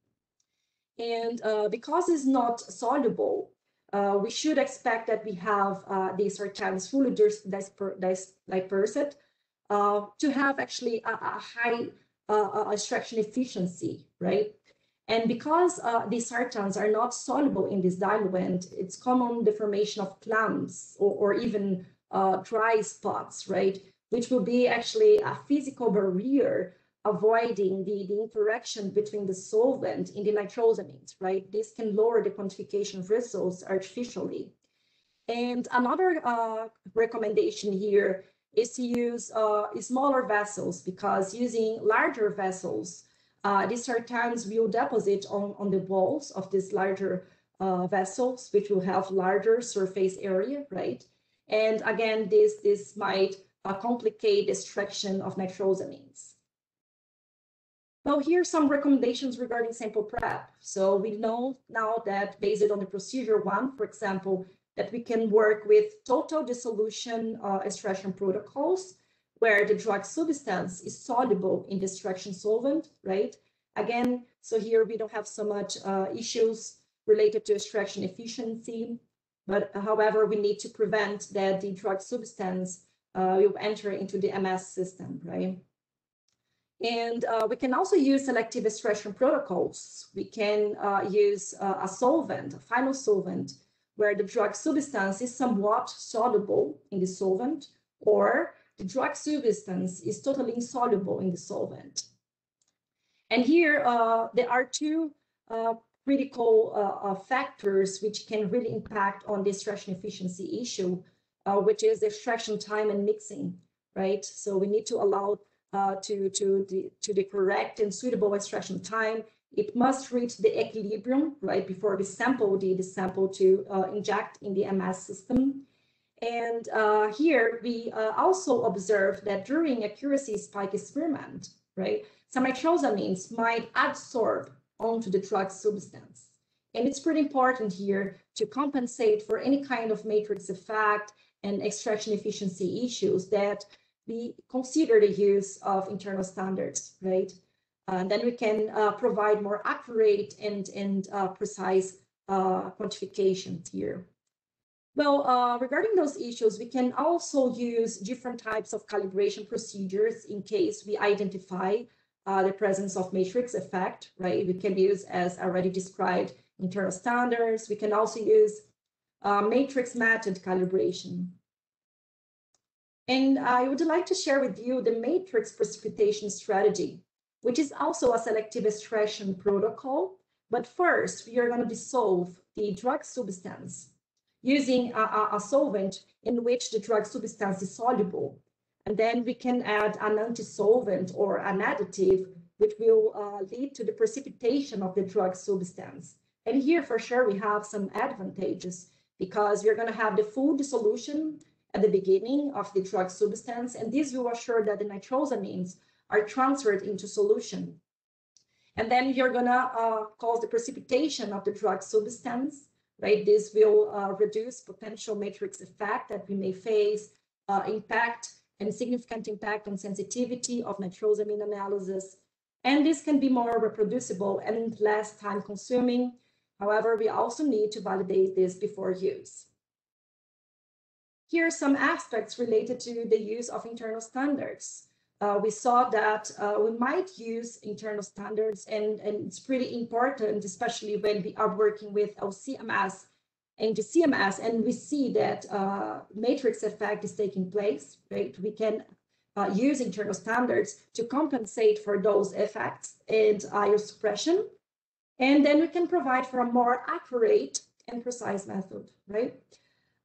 And uh, because it's not soluble, uh, we should expect that we have uh, these surtans fully dispersed uh, to have actually a, a high uh, extraction efficiency, right? And because uh, these sartans are not soluble in this diluent, it's common the formation of clumps or, or even uh, dry spots, right? Which will be actually a physical barrier avoiding the, the interaction between the solvent in the nitrosamines, right? This can lower the quantification results artificially. And another uh, recommendation here is to use uh, smaller vessels, because using larger vessels, uh, these sartans will deposit on, on the walls of these larger uh, vessels, which will have larger surface area, right? And again, this, this might uh, complicate the extraction of nitrosamines. Well, here are some recommendations regarding sample prep. So we know now that based on the procedure one, for example, that we can work with total dissolution uh, extraction protocols where the drug substance is soluble in the extraction solvent, right? Again, so here we don't have so much uh, issues related to extraction efficiency, but uh, however, we need to prevent that the drug substance uh, will enter into the M S system, right? And uh, we can also use selective extraction protocols. We can uh, use uh, a solvent, a final solvent, where the drug substance is somewhat soluble in the solvent, or the drug substance is totally insoluble in the solvent. And here uh, there are two uh, critical uh, uh, factors which can really impact on the extraction efficiency issue, uh, which is extraction time and mixing, right? So we need to allow uh, to, to, the, to the correct and suitable extraction time. It must reach the equilibrium, right, before we sample the, the sample to uh, inject in the M S system. And uh, here we uh, also observe that during accuracy spike experiment, right, some nitrosamines might adsorb onto the drug substance. And it's pretty important here to compensate for any kind of matrix effect and extraction efficiency issues that we consider the use of internal standards, right? And then we can uh, provide more accurate and, and uh, precise uh, quantifications here. Well, uh, regarding those issues, we can also use different types of calibration procedures in case we identify uh, the presence of matrix effect, right? We can use, as already described, internal standards. We can also use uh, matrix method calibration. And I would like to share with you the matrix precipitation strategy, which is also a selective extraction protocol. But first, we are going to dissolve the drug substance using a, a, a solvent in which the drug substance is soluble. And then we can add an anti-solvent or an additive, which will uh, lead to the precipitation of the drug substance. And here, for sure, we have some advantages because we're going to have the full dissolution at the beginning of the drug substance, and this will assure that the nitrosamines are transferred into solution. And then you're going to uh, cause the precipitation of the drug substance, right? This will uh, reduce potential matrix effect that we may face, uh, impact and significant impact on sensitivity of nitrosamine analysis. And this can be more reproducible and less time consuming. However, we also need to validate this before use. Here are some aspects related to the use of internal standards. Uh, we saw that uh, we might use internal standards, and, and it's pretty important, especially when we are working with L C M S and the C M S, and we see that uh, matrix effect is taking place, right? We can uh, use internal standards to compensate for those effects and I O suppression, and then we can provide for a more accurate and precise method, right?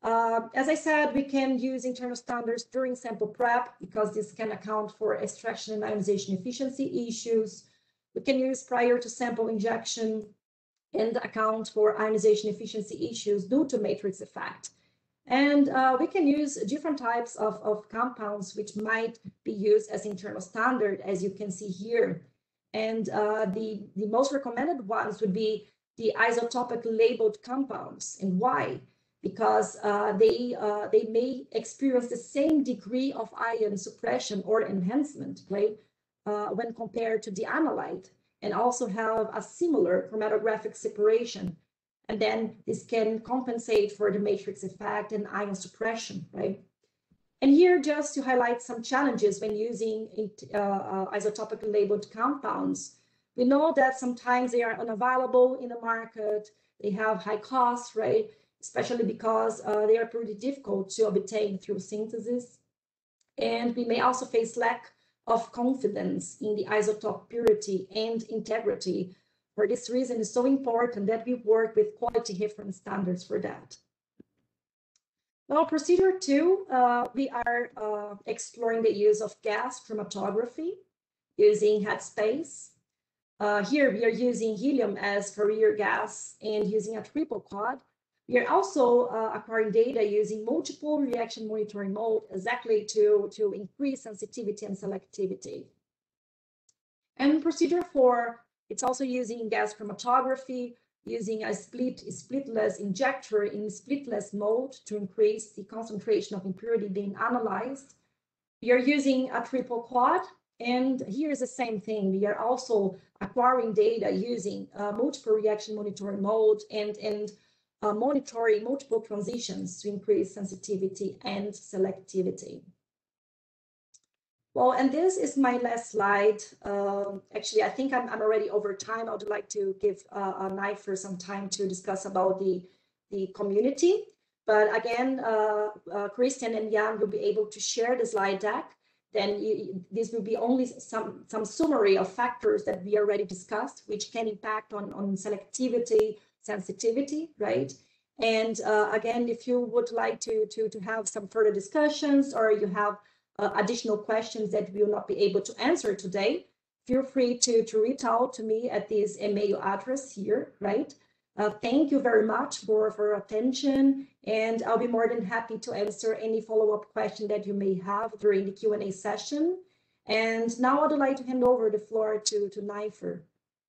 Uh, as I said, we can use internal standards during sample prep because this can account for extraction and ionization efficiency issues. We can use prior to sample injection and account for ionization efficiency issues due to matrix effect. And uh, we can use different types of, of compounds which might be used as internal standard, as you can see here. And uh, the, the most recommended ones would be the isotopically labeled compounds. And why? Because uh, they, uh, they may experience the same degree of ion suppression or enhancement, right, uh, when compared to the analyte, and also have a similar chromatographic separation. And then this can compensate for the matrix effect and ion suppression, right? And here, just to highlight some challenges when using uh, uh, isotopically labeled compounds, we know that sometimes they are unavailable in the market, they have high costs, right? Especially because uh, they are pretty difficult to obtain through synthesis. And we may also face lack of confidence in the isotope purity and integrity. For this reason, it's so important that we work with quality reference standards for that. Well, procedure two, uh, we are uh, exploring the use of gas chromatography using headspace. Uh, here we are using helium as carrier gas and using a triple quad. We are also uh, acquiring data using multiple reaction monitoring mode exactly to, to increase sensitivity and selectivity. And procedure four, it's also using gas chromatography, using a split splitless injector in splitless mode to increase the concentration of impurity being analyzed. We are using a triple quad, and here's the same thing. We are also acquiring data using uh, multiple reaction monitoring mode and, and uh, monitoring multiple transitions to increase sensitivity and selectivity. Well, and this is my last slide. Um, actually, I think I'm, I'm already over time. I would like to give uh, a knife for some time to discuss about the, the community. But again, uh, uh, Christian and Jan will be able to share the slide deck. Then you, this will be only some, some summary of factors that we already discussed, which can impact on, on selectivity, sensitivity, right? And uh, again, if you would like to, to, to have some further discussions, or you have Uh, additional questions that we will not be able to answer today, feel free to, to reach out to me at this email address here, right? Uh, thank you very much for, for attention, and I'll be more than happy to answer any follow-up question that you may have during the Q and A session. And now I'd like to hand over the floor to, to Nifer.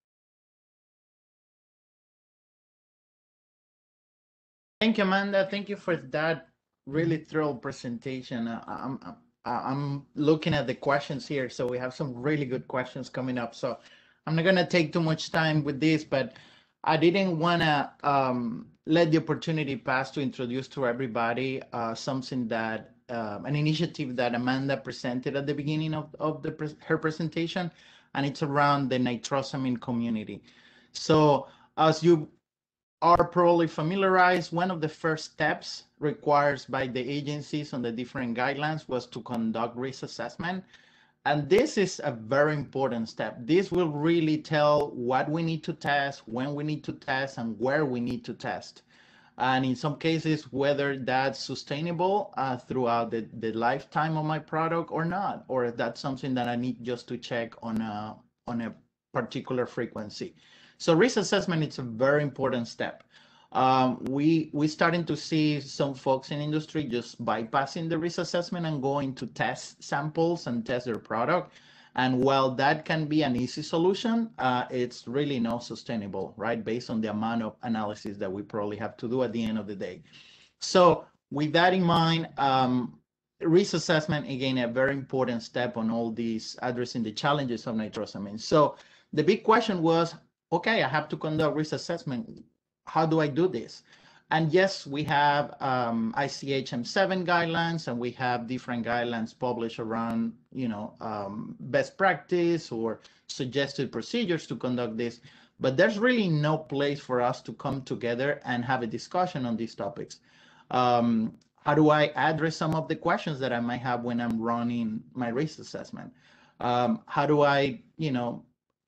Thank you, Amanda. Thank you for that really thorough presentation. Uh, I'm, I'm I'm looking at the questions here, so we have some really good questions coming up. So I'm not going to take too much time with this, but I didn't want to um, let the opportunity pass to introduce to everybody uh, something that, uh, an initiative that Amanda presented at the beginning of, of the pre her presentation, and it's around the nitrosamine community. So as you are probably familiarized, one of the first steps required by the agencies on the different guidelines was to conduct risk assessment. And this is a very important step. This will really tell what we need to test, when we need to test, and where we need to test. And in some cases, whether that's sustainable uh, throughout the, the lifetime of my product or not, or if that's something that I need just to check on a, on a particular frequency. So risk assessment is a very important step. Um, we we starting to see some folks in industry just bypassing the risk assessment and going to test samples and test their product. And while that can be an easy solution, uh, it's really not sustainable, right? Based on the amount of analysis that we probably have to do at the end of the day. So with that in mind, um, risk assessment, again, a very important step on all these addressing the challenges of nitrosamines. So the big question was, okay, I have to conduct risk assessment. How do I do this? And yes, we have um, I C H M seven guidelines, and we have different guidelines published around, you know, um, best practice or suggested procedures to conduct this. But there's really no place for us to come together and have a discussion on these topics. Um, how do I address some of the questions that I might have when I'm running my risk assessment? Um, how do I, you know,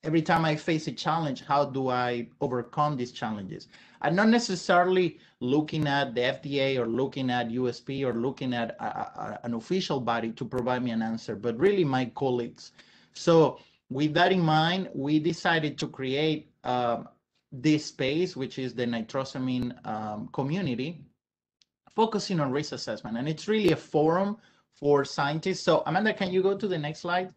every time I face a challenge, how do I overcome these challenges? I'm not necessarily looking at the F D A or looking at U S P or looking at a, a, an official body to provide me an answer, but really my colleagues. So with that in mind, we decided to create uh, this space, which is the nitrosamine um, community, focusing on risk assessment. And it's really a forum for scientists. So Amanda, can you go to the next slide?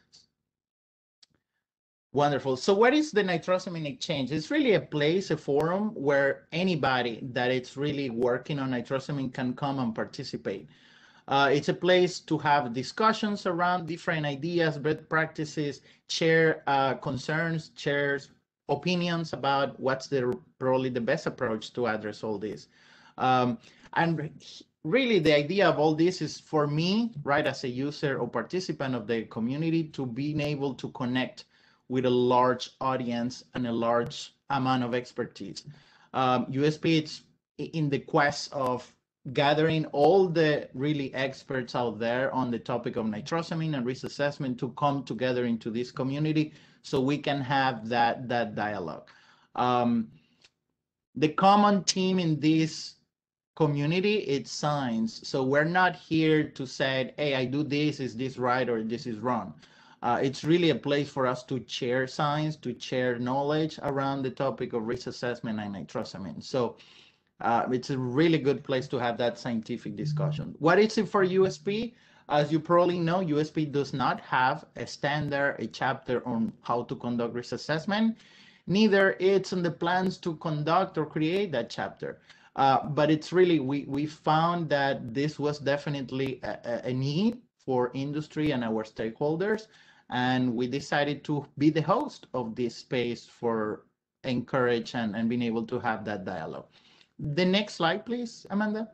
Wonderful. So what is the nitrosamine exchange? It's really a place, a forum where anybody that it's really working on nitrosamine can come and participate. Uh, it's a place to have discussions around different ideas, best practices, share uh, concerns, share opinions about what's the probably the best approach to address all this. Um, and really the idea of all this is for me, right, as a user or participant of the community, to being able to connect with a large audience and a large amount of expertise. Um, U S P, it's in the quest of gathering all the really experts out there on the topic of nitrosamine and risk assessment to come together into this community so we can have that, that dialogue. Um, the common theme in this community, it's science. So we're not here to say, hey, I do this, is this right or this is wrong. Uh, it's really a place for us to share science, to share knowledge around the topic of risk assessment and nitrosamine. So uh, it's a really good place to have that scientific discussion. What is it for U S P? As you probably know, U S P does not have a standard, a chapter on how to conduct risk assessment. Neither it's in the plans to conduct or create that chapter. Uh, but it's really, we, we found that this was definitely a, a need for industry and our stakeholders. And we decided to be the host of this space for encourage and, and being able to have that dialogue. The next slide, please, Amanda.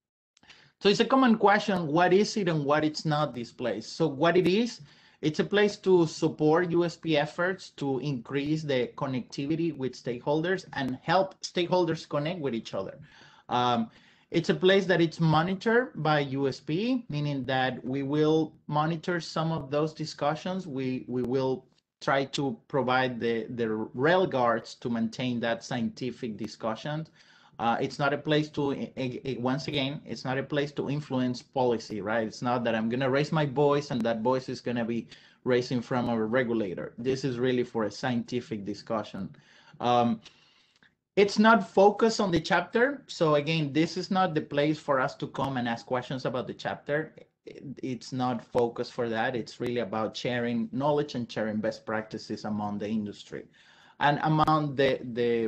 So it's a common question, what is it and what it's not, this place? So what it is, it's a place to support U S P efforts to increase the connectivity with stakeholders and help stakeholders connect with each other. Um, It's a place that it's monitored by U S P, meaning that we will monitor some of those discussions. We, we will try to provide the, the rail guards to maintain that scientific discussion. Uh, it's not a place to, it, it, once again, it's not a place to influence policy, right? It's not that I'm going to raise my voice and that voice is going to be raising from a regulator. This is really for a scientific discussion. Um, It's not focused on the chapter. So again, this is not the place for us to come and ask questions about the chapter. It's not focused for that. It's really about sharing knowledge and sharing best practices among the industry and among the, the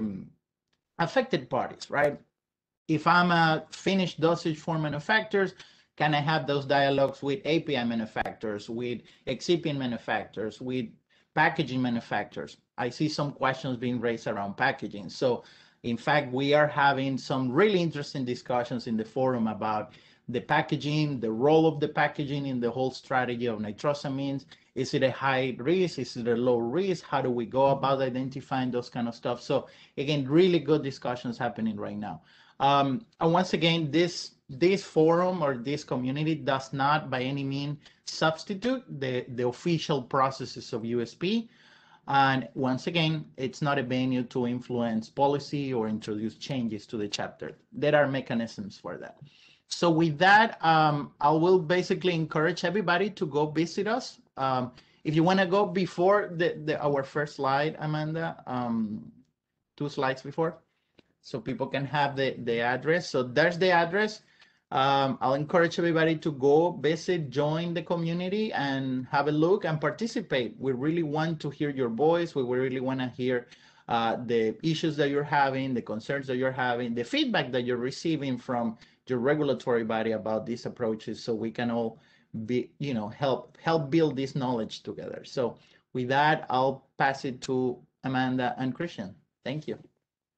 affected parties, right? If I'm a finished dosage form manufacturers, can I have those dialogues with A P I manufacturers, with excipient manufacturers, with packaging manufacturers? I see some questions being raised around packaging. So in fact, we are having some really interesting discussions in the forum about the packaging, the role of the packaging in the whole strategy of nitrosamines. Is it a high risk? Is it a low risk? How do we go about identifying those kind of stuff? So again, really good discussions happening right now. Um, and once again, this this forum or this community does not by any means substitute the, the official processes of U S P. And once again, it's not a venue to influence policy or introduce changes to the chapter. There are mechanisms for that. So with that, um, I will basically encourage everybody to go visit us. Um, if you want to go before the, the, our first slide, Amanda, um, two slides before, so people can have the, the address. So there's the address. Um, I'll encourage everybody to go visit, join the community and have a look and participate. We really want to hear your voice. We really want to hear uh, the issues that you're having, the concerns that you're having, the feedback that you're receiving from your regulatory body about these approaches, so we can all be, you know, help help build this knowledge together. So with that, I'll pass it to Amanda and Christian. Thank you.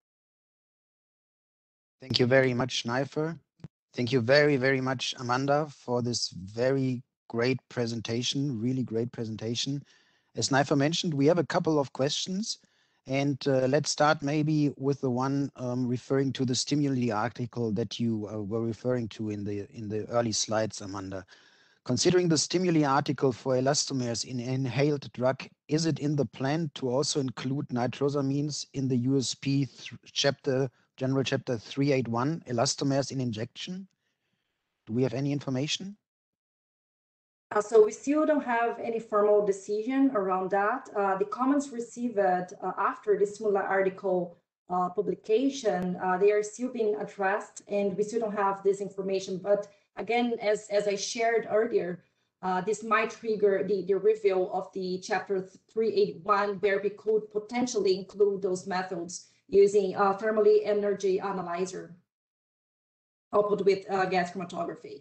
Thank you very much, Neifer. Thank you very, very much, Amanda, for this very great presentation, really great presentation. As Neifer mentioned, we have a couple of questions, and uh, let's start maybe with the one um, referring to the stimuli article that you uh, were referring to in the in the early slides, Amanda. Considering the stimuli article for elastomers in inhaled drug, is it in the plan to also include nitrosamines in the U S P chapter, general chapter three eighty-one, elastomers in injection? Do we have any information? Uh, so we still don't have any formal decision around that. Uh, the comments received uh, after the similar article uh, publication, uh, they are still being addressed, and we still don't have this information. But again, as, as I shared earlier, uh, this might trigger the, the review of the chapter three eighty-one, where we could potentially include those methods using a thermally energy analyzer coupled with uh, gas chromatography.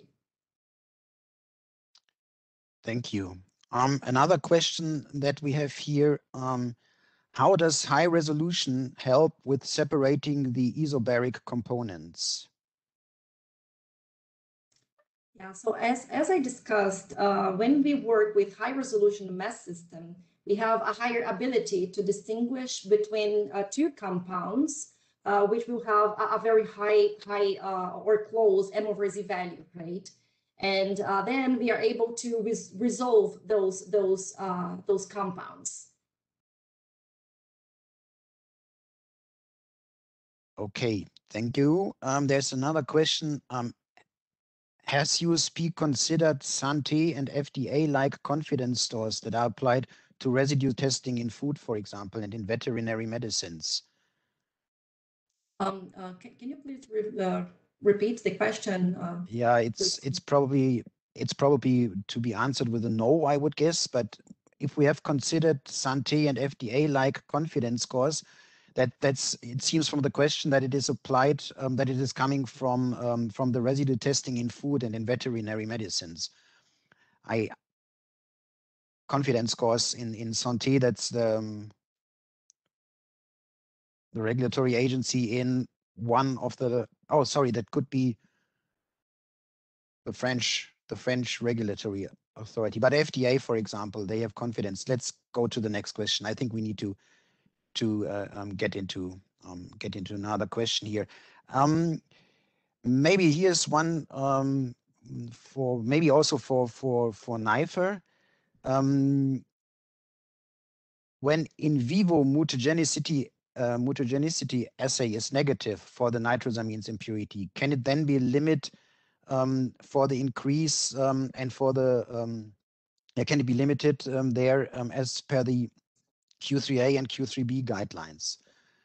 Thank you. Um, another question that we have here, um, how does high resolution help with separating the isobaric components? Yeah, so as, as I discussed, uh, when we work with high resolution mass system, we have a higher ability to distinguish between uh, two compounds, uh, which will have a, a very high, high uh, or close M over Z value, right? And uh, then we are able to res resolve those, those, uh, those compounds. Okay, thank you. Um, there's another question. Um, has U S P considered Santé and F D A-like confidence stores that are applied to residue testing in food, for example, and in veterinary medicines? Um, uh, can, can you please re uh, repeat the question? Uh, yeah, it's please? it's probably it's probably to be answered with a no, I would guess. But if we have considered Santé and F D A-like confidence scores, that that's it seems from the question that it is applied, um, that it is coming from um, from the residue testing in food and in veterinary medicines. I confidence scores in in Santé, that's the um, the regulatory agency in one of the oh sorry that could be the French the French regulatory authority, but F D A, for example, they have confidence. Let's go to the next question. I think we need to to uh, um, get into um, get into another question here. Um, maybe here's one um, for maybe also for for for Neifer. Um, when in vivo mutagenicity uh, mutagenicity assay is negative for the nitrosamines impurity, can it then be a limit um, for the increase um, and for the um, yeah, can it be limited um, there um, as per the Q three A and Q three B guidelines?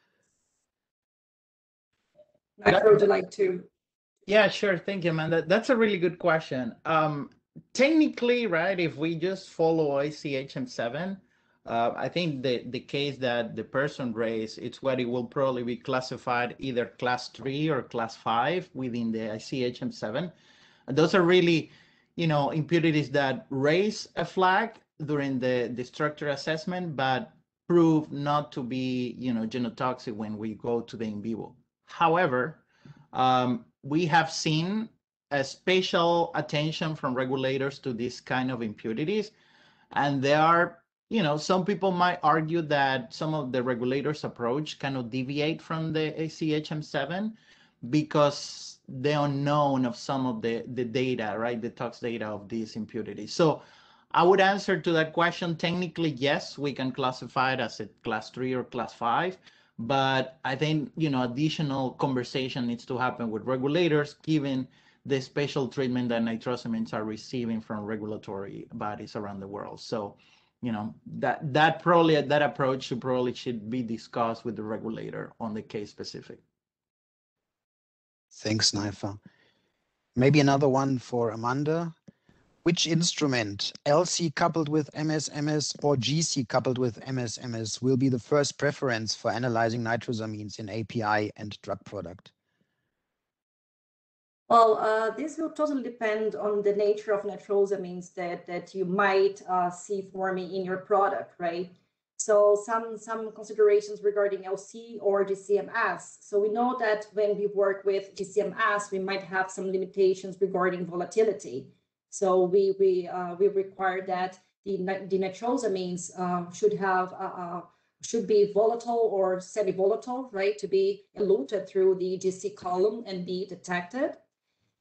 Nitro, would you like to? Yeah, sure. Thank you, man. That, that's a really good question. Um, technically, right, if we just follow I C H M seven, uh, I think the, the case that the person raised, it's what it will probably be classified either class three or class five within the I C H M seven. And those are really, you know, impurities that raise a flag during the, the structure assessment, but prove not to be, you know, genotoxic when we go to the in vivo. However, um, we have seen a special attention from regulators to this kind of impurities. And there are, you know, some people might argue that some of the regulators' approach cannot deviate from the I C H M seven because the unknown of some of the, the data, right, the tox data of these impurities. So I would answer to that question, technically, yes, we can classify it as a class three or class five. But I think, you know, additional conversation needs to happen with regulators, given the special treatment that nitrosamines are receiving from regulatory bodies around the world. So, you know, that that probably that approach should probably should be discussed with the regulator on the case specific. Thanks, Neifer. Maybe another one for Amanda. Which instrument, L C coupled with M S M S or G C coupled with M S M S, will be the first preference for analyzing nitrosamines in A P I and drug product? Well, uh, this will totally depend on the nature of nitrosamines that, that you might uh, see forming in your product, right? So some, some considerations regarding L C or G C M S. So we know that when we work with G C M S, we might have some limitations regarding volatility. So we, we, uh, we require that the, the nitrosamines uh, should have a, a should be volatile or semi-volatile, right, to be eluted through the G C column and be detected.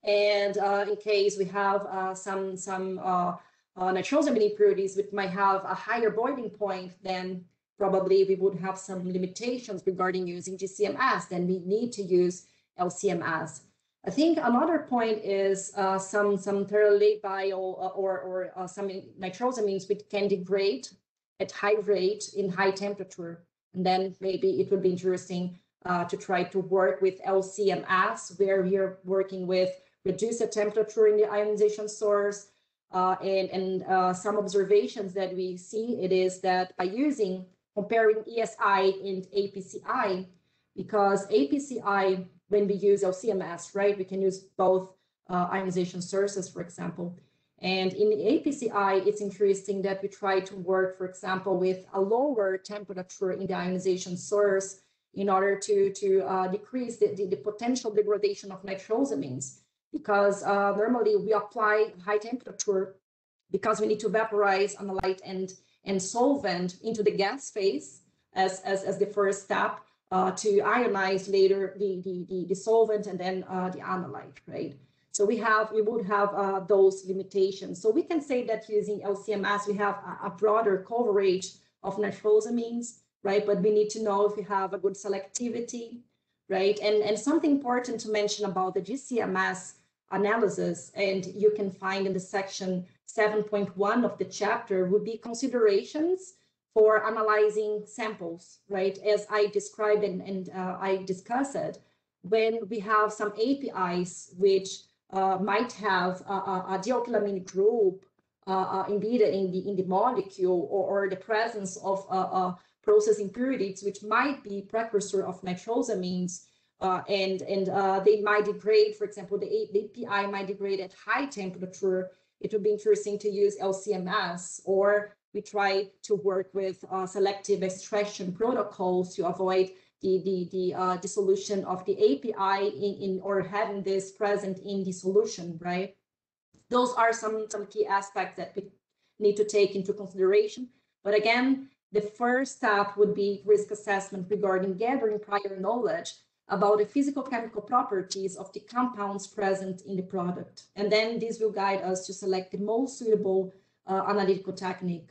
And uh, in case we have uh, some, some uh, uh, nitrosamine impurities which might have a higher boiling point, then probably we would have some limitations regarding using G C M S, then we need to use L C M S. I think another point is uh, some, some phthalate bio or, or uh, some nitrosamines which can degrade at high rate in high temperature. And then maybe it would be interesting uh, to try to work with L C M S, where we are working with reduced temperature in the ionization source. Uh, and and uh, some observations that we see, it is that by using, comparing E S I and A P C I, because A P C I, when we use L C M S, right, we can use both uh, ionization sources, for example. And in the A P C I, it's interesting that we try to work, for example, with a lower temperature in the ionization source in order to, to uh, decrease the, the, the potential degradation of nitrosamines. Because uh, normally we apply high temperature because we need to vaporize analyte and, and solvent into the gas phase as, as, as the first step uh, to ionize later the, the, the, the solvent and then uh, the analyte, right? So we have, we would have uh, those limitations. So we can say that using L C M S, we have a, a broader coverage of nitrosamines, right? But we need to know if we have a good selectivity, right? And, and something important to mention about the G C M S analysis, and you can find in the section seven point one of the chapter, would be considerations for analyzing samples, right? As I described and, and uh, I discussed it, when we have some A P Is which uh, might have a, a, a dialkylamine group uh, uh, embedded in the, in the molecule, or, or the presence of uh, uh, process impurities, which might be precursor of nitrosamines, Uh, and and uh, they might degrade, for example, the, the A P I might degrade at high temperature. It would be interesting to use L C M S, or we try to work with uh, selective extraction protocols to avoid the, the, the uh, dissolution of the A P I in, in or having this present in the solution, right? Those are some, some key aspects that we need to take into consideration. But again, the first step would be risk assessment regarding gathering prior knowledge about the physical chemical properties of the compounds present in the product. And then this will guide us to select the most suitable uh, analytical technique.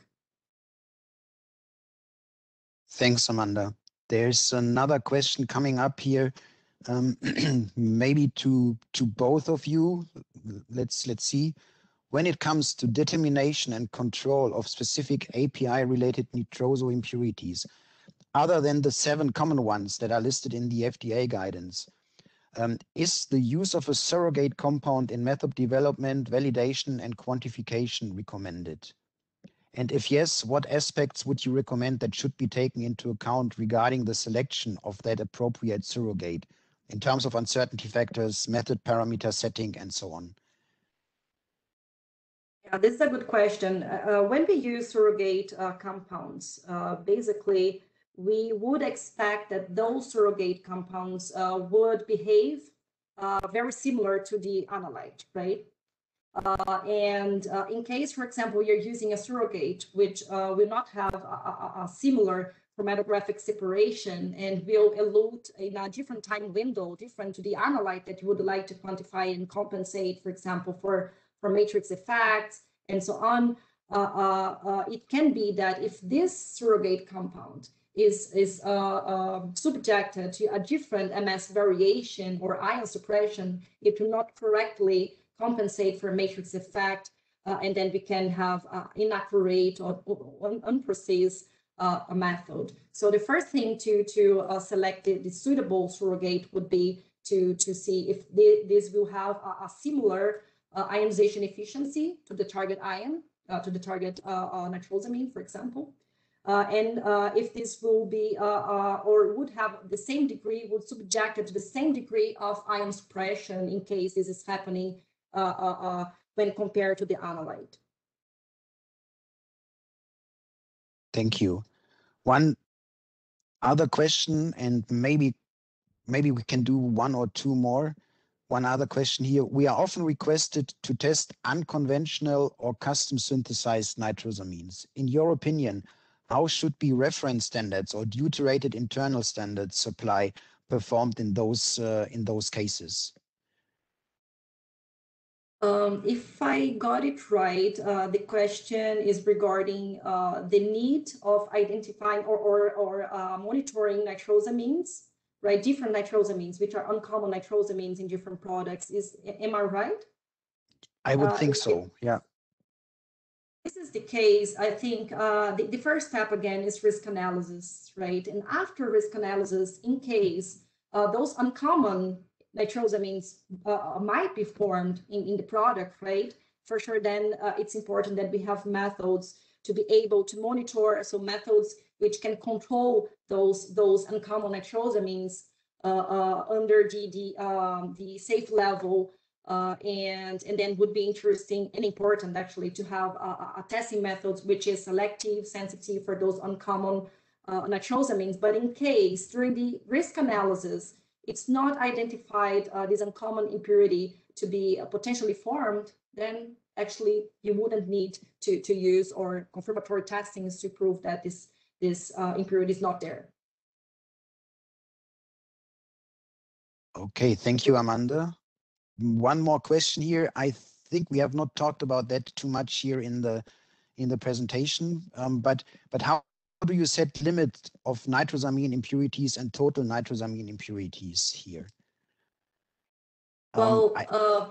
Thanks, Amanda. There's another question coming up here, um, maybe to to both of you. Let's let's see. When it comes to determination and control of specific A P I-related nitroso impurities, other than the seven common ones that are listed in the F D A guidance, um, is the use of a surrogate compound in method development, validation, and quantification recommended? And if yes, what aspects would you recommend that should be taken into account regarding the selection of that appropriate surrogate in terms of uncertainty factors, method parameter setting, and so on? Yeah, this is a good question. Uh, when we use surrogate uh, compounds, uh, basically, we would expect that those surrogate compounds uh, would behave uh, very similar to the analyte, right? Uh, and uh, in case, for example, you're using a surrogate which uh, will not have a, a, a similar chromatographic separation and will elute in a different time window, different to the analyte that you would like to quantify and compensate, for example, for, for matrix effects and so on, uh, uh, uh, it can be that if this surrogate compound is, is uh, uh, subjected to a different M S variation or ion suppression, it will not correctly compensate for matrix effect, uh, and then we can have uh, inaccurate or, or unprecise uh, method. So the first thing to, to uh, select the, the suitable surrogate would be to, to see if the, this will have a, a similar uh, ionization efficiency to the target ion, uh, to the target uh, uh, nitrosamine, for example. Uh, and uh, if this will be uh, uh, or would have the same degree, would subject it to the same degree of ion suppression in case this is happening uh, uh, uh, when compared to the analyte. Thank you. One other question, and maybe maybe we can do one or two more. One other question here. We are often requested to test unconventional or custom synthesized nitrosamines. In your opinion, how should be reference standards or deuterated internal standards supply performed in those uh, in those cases? Um, if I got it right, uh, the question is regarding uh, the need of identifying or, or, or uh, monitoring nitrosamines, right? Different nitrosamines, which are uncommon nitrosamines in different products. Is, am I right? I would Uh, think if- so, yeah. This is the case, I think uh, the, the first step again is risk analysis, right? And after risk analysis, in case uh, those uncommon nitrosamines uh, might be formed in, in the product, right? For sure, then uh, it's important that we have methods to be able to monitor, so methods which can control those, those uncommon nitrosamines uh, uh, under the, the, um, the safe level. Uh, and and then would be interesting and important actually to have a, a testing methods which is selective, sensitive for those uncommon uh, nitrosamines. But in case during the risk analysis, it's not identified uh, this uncommon impurity to be uh, potentially formed, then actually you wouldn't need to, to use or confirmatory testings to prove that this, this uh, impurity is not there. Okay, thank you, Amanda. One more question here. I think we have not talked about that too much here in the in the presentation, um, but but how do you set limit of nitrosamine impurities and total nitrosamine impurities here? Well, um, I, uh,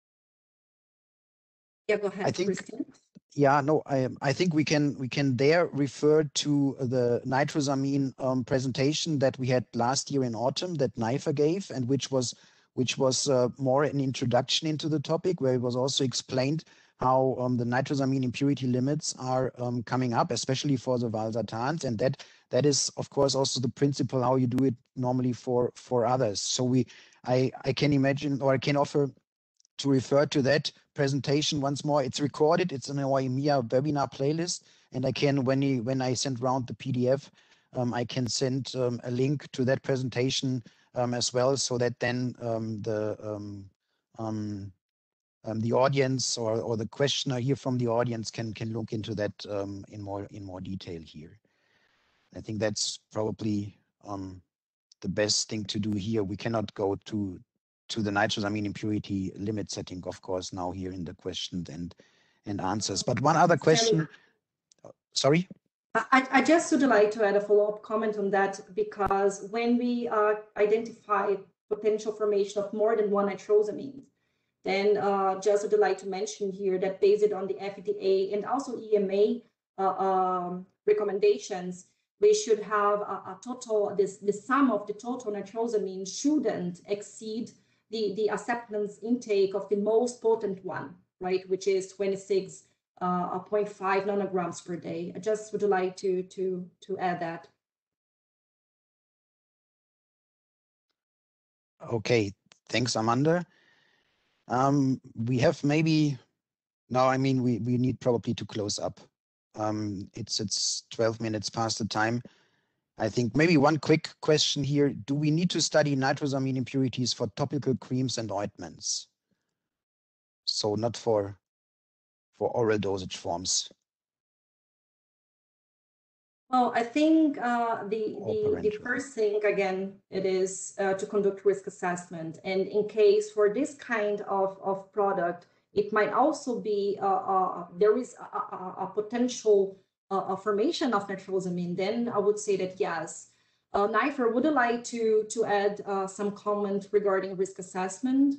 yeah, go ahead, I think Christian. Yeah, no, I I think we can we can there refer to the nitrosamine um, presentation that we had last year in autumn that NIFA gave, and which was which was uh, more an introduction into the topic, where it was also explained how um, the nitrosamine impurity limits are um, coming up, especially for the valsartans, and that that is of course also the principle how you do it normally for for others. So we I I can imagine, or I can offer to refer to that presentation once more. It's recorded. It's in our E M E A webinar playlist, and I can, when you, when I send around the P D F, um, I can send um, a link to that presentation um, as well, so that then um, the um, um, um, the audience or or the questioner here from the audience can can look into that um, in more in more detail here. I think that's probably um, the best thing to do here. We cannot go to to the nitrosamine impurity limit setting, of course, now here in the questions and and answers. But one other question, sorry? I, I just would like to add a follow-up comment on that, because when we uh, identify potential formation of more than one nitrosamine, then uh, just would like to mention here that based on the F D A and also E M A uh, um, recommendations, we should have a, a total, this the sum of the total nitrosamine shouldn't exceed the, the acceptance intake of the most potent one, right, which is twenty-six uh, zero point five nanograms per day. I just would like to, to, to add that. Okay, thanks, Amanda. Um, we have maybe, no, I mean, we, we need probably to close up. Um, it's, it's twelve minutes past the time. I think maybe one quick question here. Do we need to study nitrosamine impurities for topical creams and ointments? So not for, for oral dosage forms. Well, I think uh, the, the, the parenteral. first thing, again, it is uh, to conduct risk assessment. And in case for this kind of, of product, it might also be, uh, uh, there is a, a, a potential uh, a formation of nitrosamine, then I would say that yes. Uh, Nifer, would you like to, to add uh, some comment regarding risk assessment?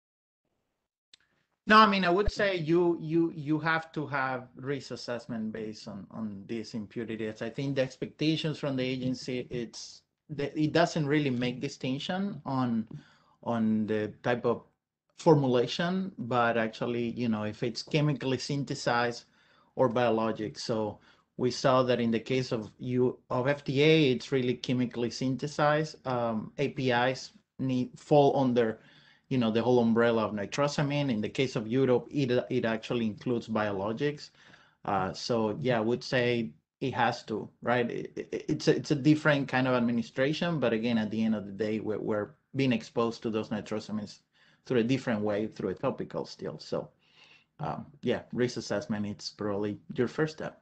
No, I mean, I would say you you you have to have risk assessment based on on these impurities. I think the expectations from the agency, it's that it doesn't really make distinction on on the type of formulation, but actually, you know, if it's chemically synthesized or biologic. So we saw that in the case of you of F D A, it's really chemically synthesized. Um, A P Is need fall under, you know, the whole umbrella of nitrosamine. In the case of Europe, it, it actually includes biologics. Uh, so yeah, I would say it has to, right? It, it, it's, a, it's a different kind of administration, but again, at the end of the day, we're, we're being exposed to those nitrosamines through a different way, through a topical still. So um, yeah, risk assessment, it's probably your first step.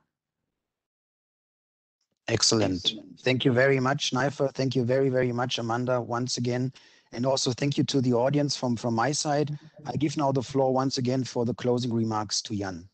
Excellent. Excellent. Thank you very much, Nifer. Thank you very, very much, Amanda, once again. And also thank you to the audience from, from my side. I give now the floor once again for the closing remarks to Jan.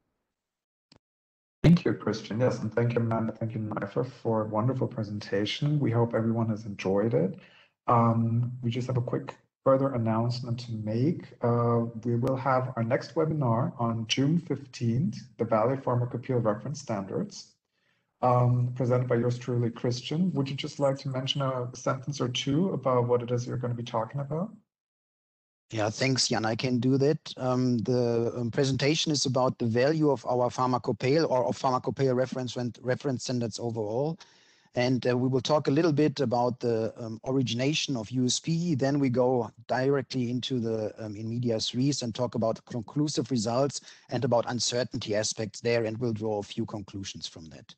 Thank you, Christian. Yes, and thank you, Amanda. Thank you, Nifer, for a wonderful presentation. We hope everyone has enjoyed it. Um, we just have a quick further announcement to make. Uh, we will have our next webinar on June fifteenth, the Valley Pharmacopoeia Reference Standards, um, presented by yours truly, Christian. Would you just like to mention a sentence or two about what it is you're going to be talking about? Yeah, thanks, Jan. I can do that. Um, the um, presentation is about the value of our pharmacopoeia or of pharmacopoeia reference reference standards overall. And uh, we will talk a little bit about the um, origination of U S P. Then we go directly into the um, in medias res and talk about conclusive results and about uncertainty aspects there, and we'll draw a few conclusions from that.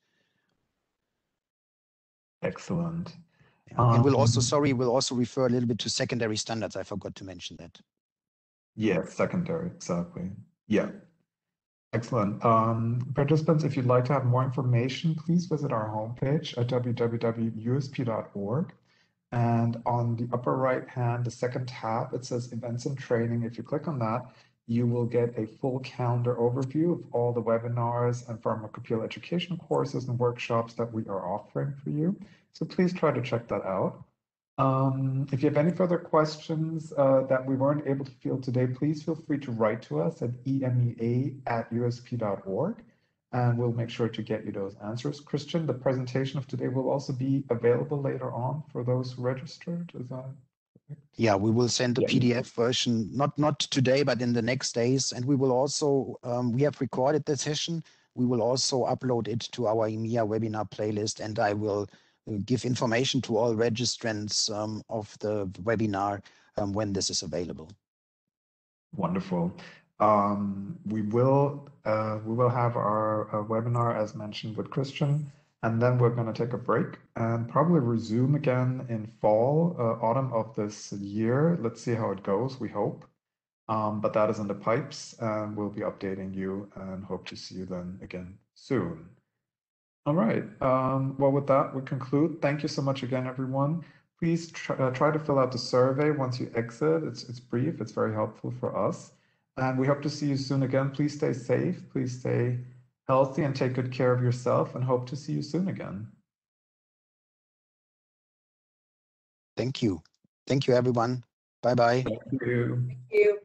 Excellent. Yeah. Um, and we'll also, sorry, we'll also refer a little bit to secondary standards. I forgot to mention that. Yes, secondary, exactly. Yeah. Excellent. Um, participants, if you'd like to have more information, please visit our homepage at w w w dot u s p dot org. And on the upper right hand, the second tab, it says Events and Training. If you click on that, you will get a full calendar overview of all the webinars and pharmacopoeia education courses and workshops that we are offering for you. So please try to check that out. Um, if you have any further questions uh, that we weren't able to field today, please feel free to write to us at e m e a at u s p dot org, and we'll make sure to get you those answers. Christian, the presentation of today will also be available later on for those who registered. Is that correct? Yeah, we will send a Yeah. P D F version, not not today, but in the next days. And we will also, um, we have recorded the session. We will also upload it to our E M E A webinar playlist, and I will give information to all registrants um, of the webinar um, when this is available. Wonderful. Um, we will uh, we will have our uh, webinar as mentioned with Christian, and then we're going to take a break and probably resume again in fall, uh, autumn of this year. Let's see how it goes. We hope, um, but that is in the pipes, and we'll be updating you and hope to see you then again soon. All right. Um, well, with that, we conclude. Thank you so much again, everyone. Please try, uh, try to fill out the survey once you exit. It's, it's brief. It's very helpful for us. And we hope to see you soon again. Please stay safe. Please stay healthy and take good care of yourself, and hope to see you soon again. Thank you. Thank you, everyone. Bye-bye. Thank you. Thank you.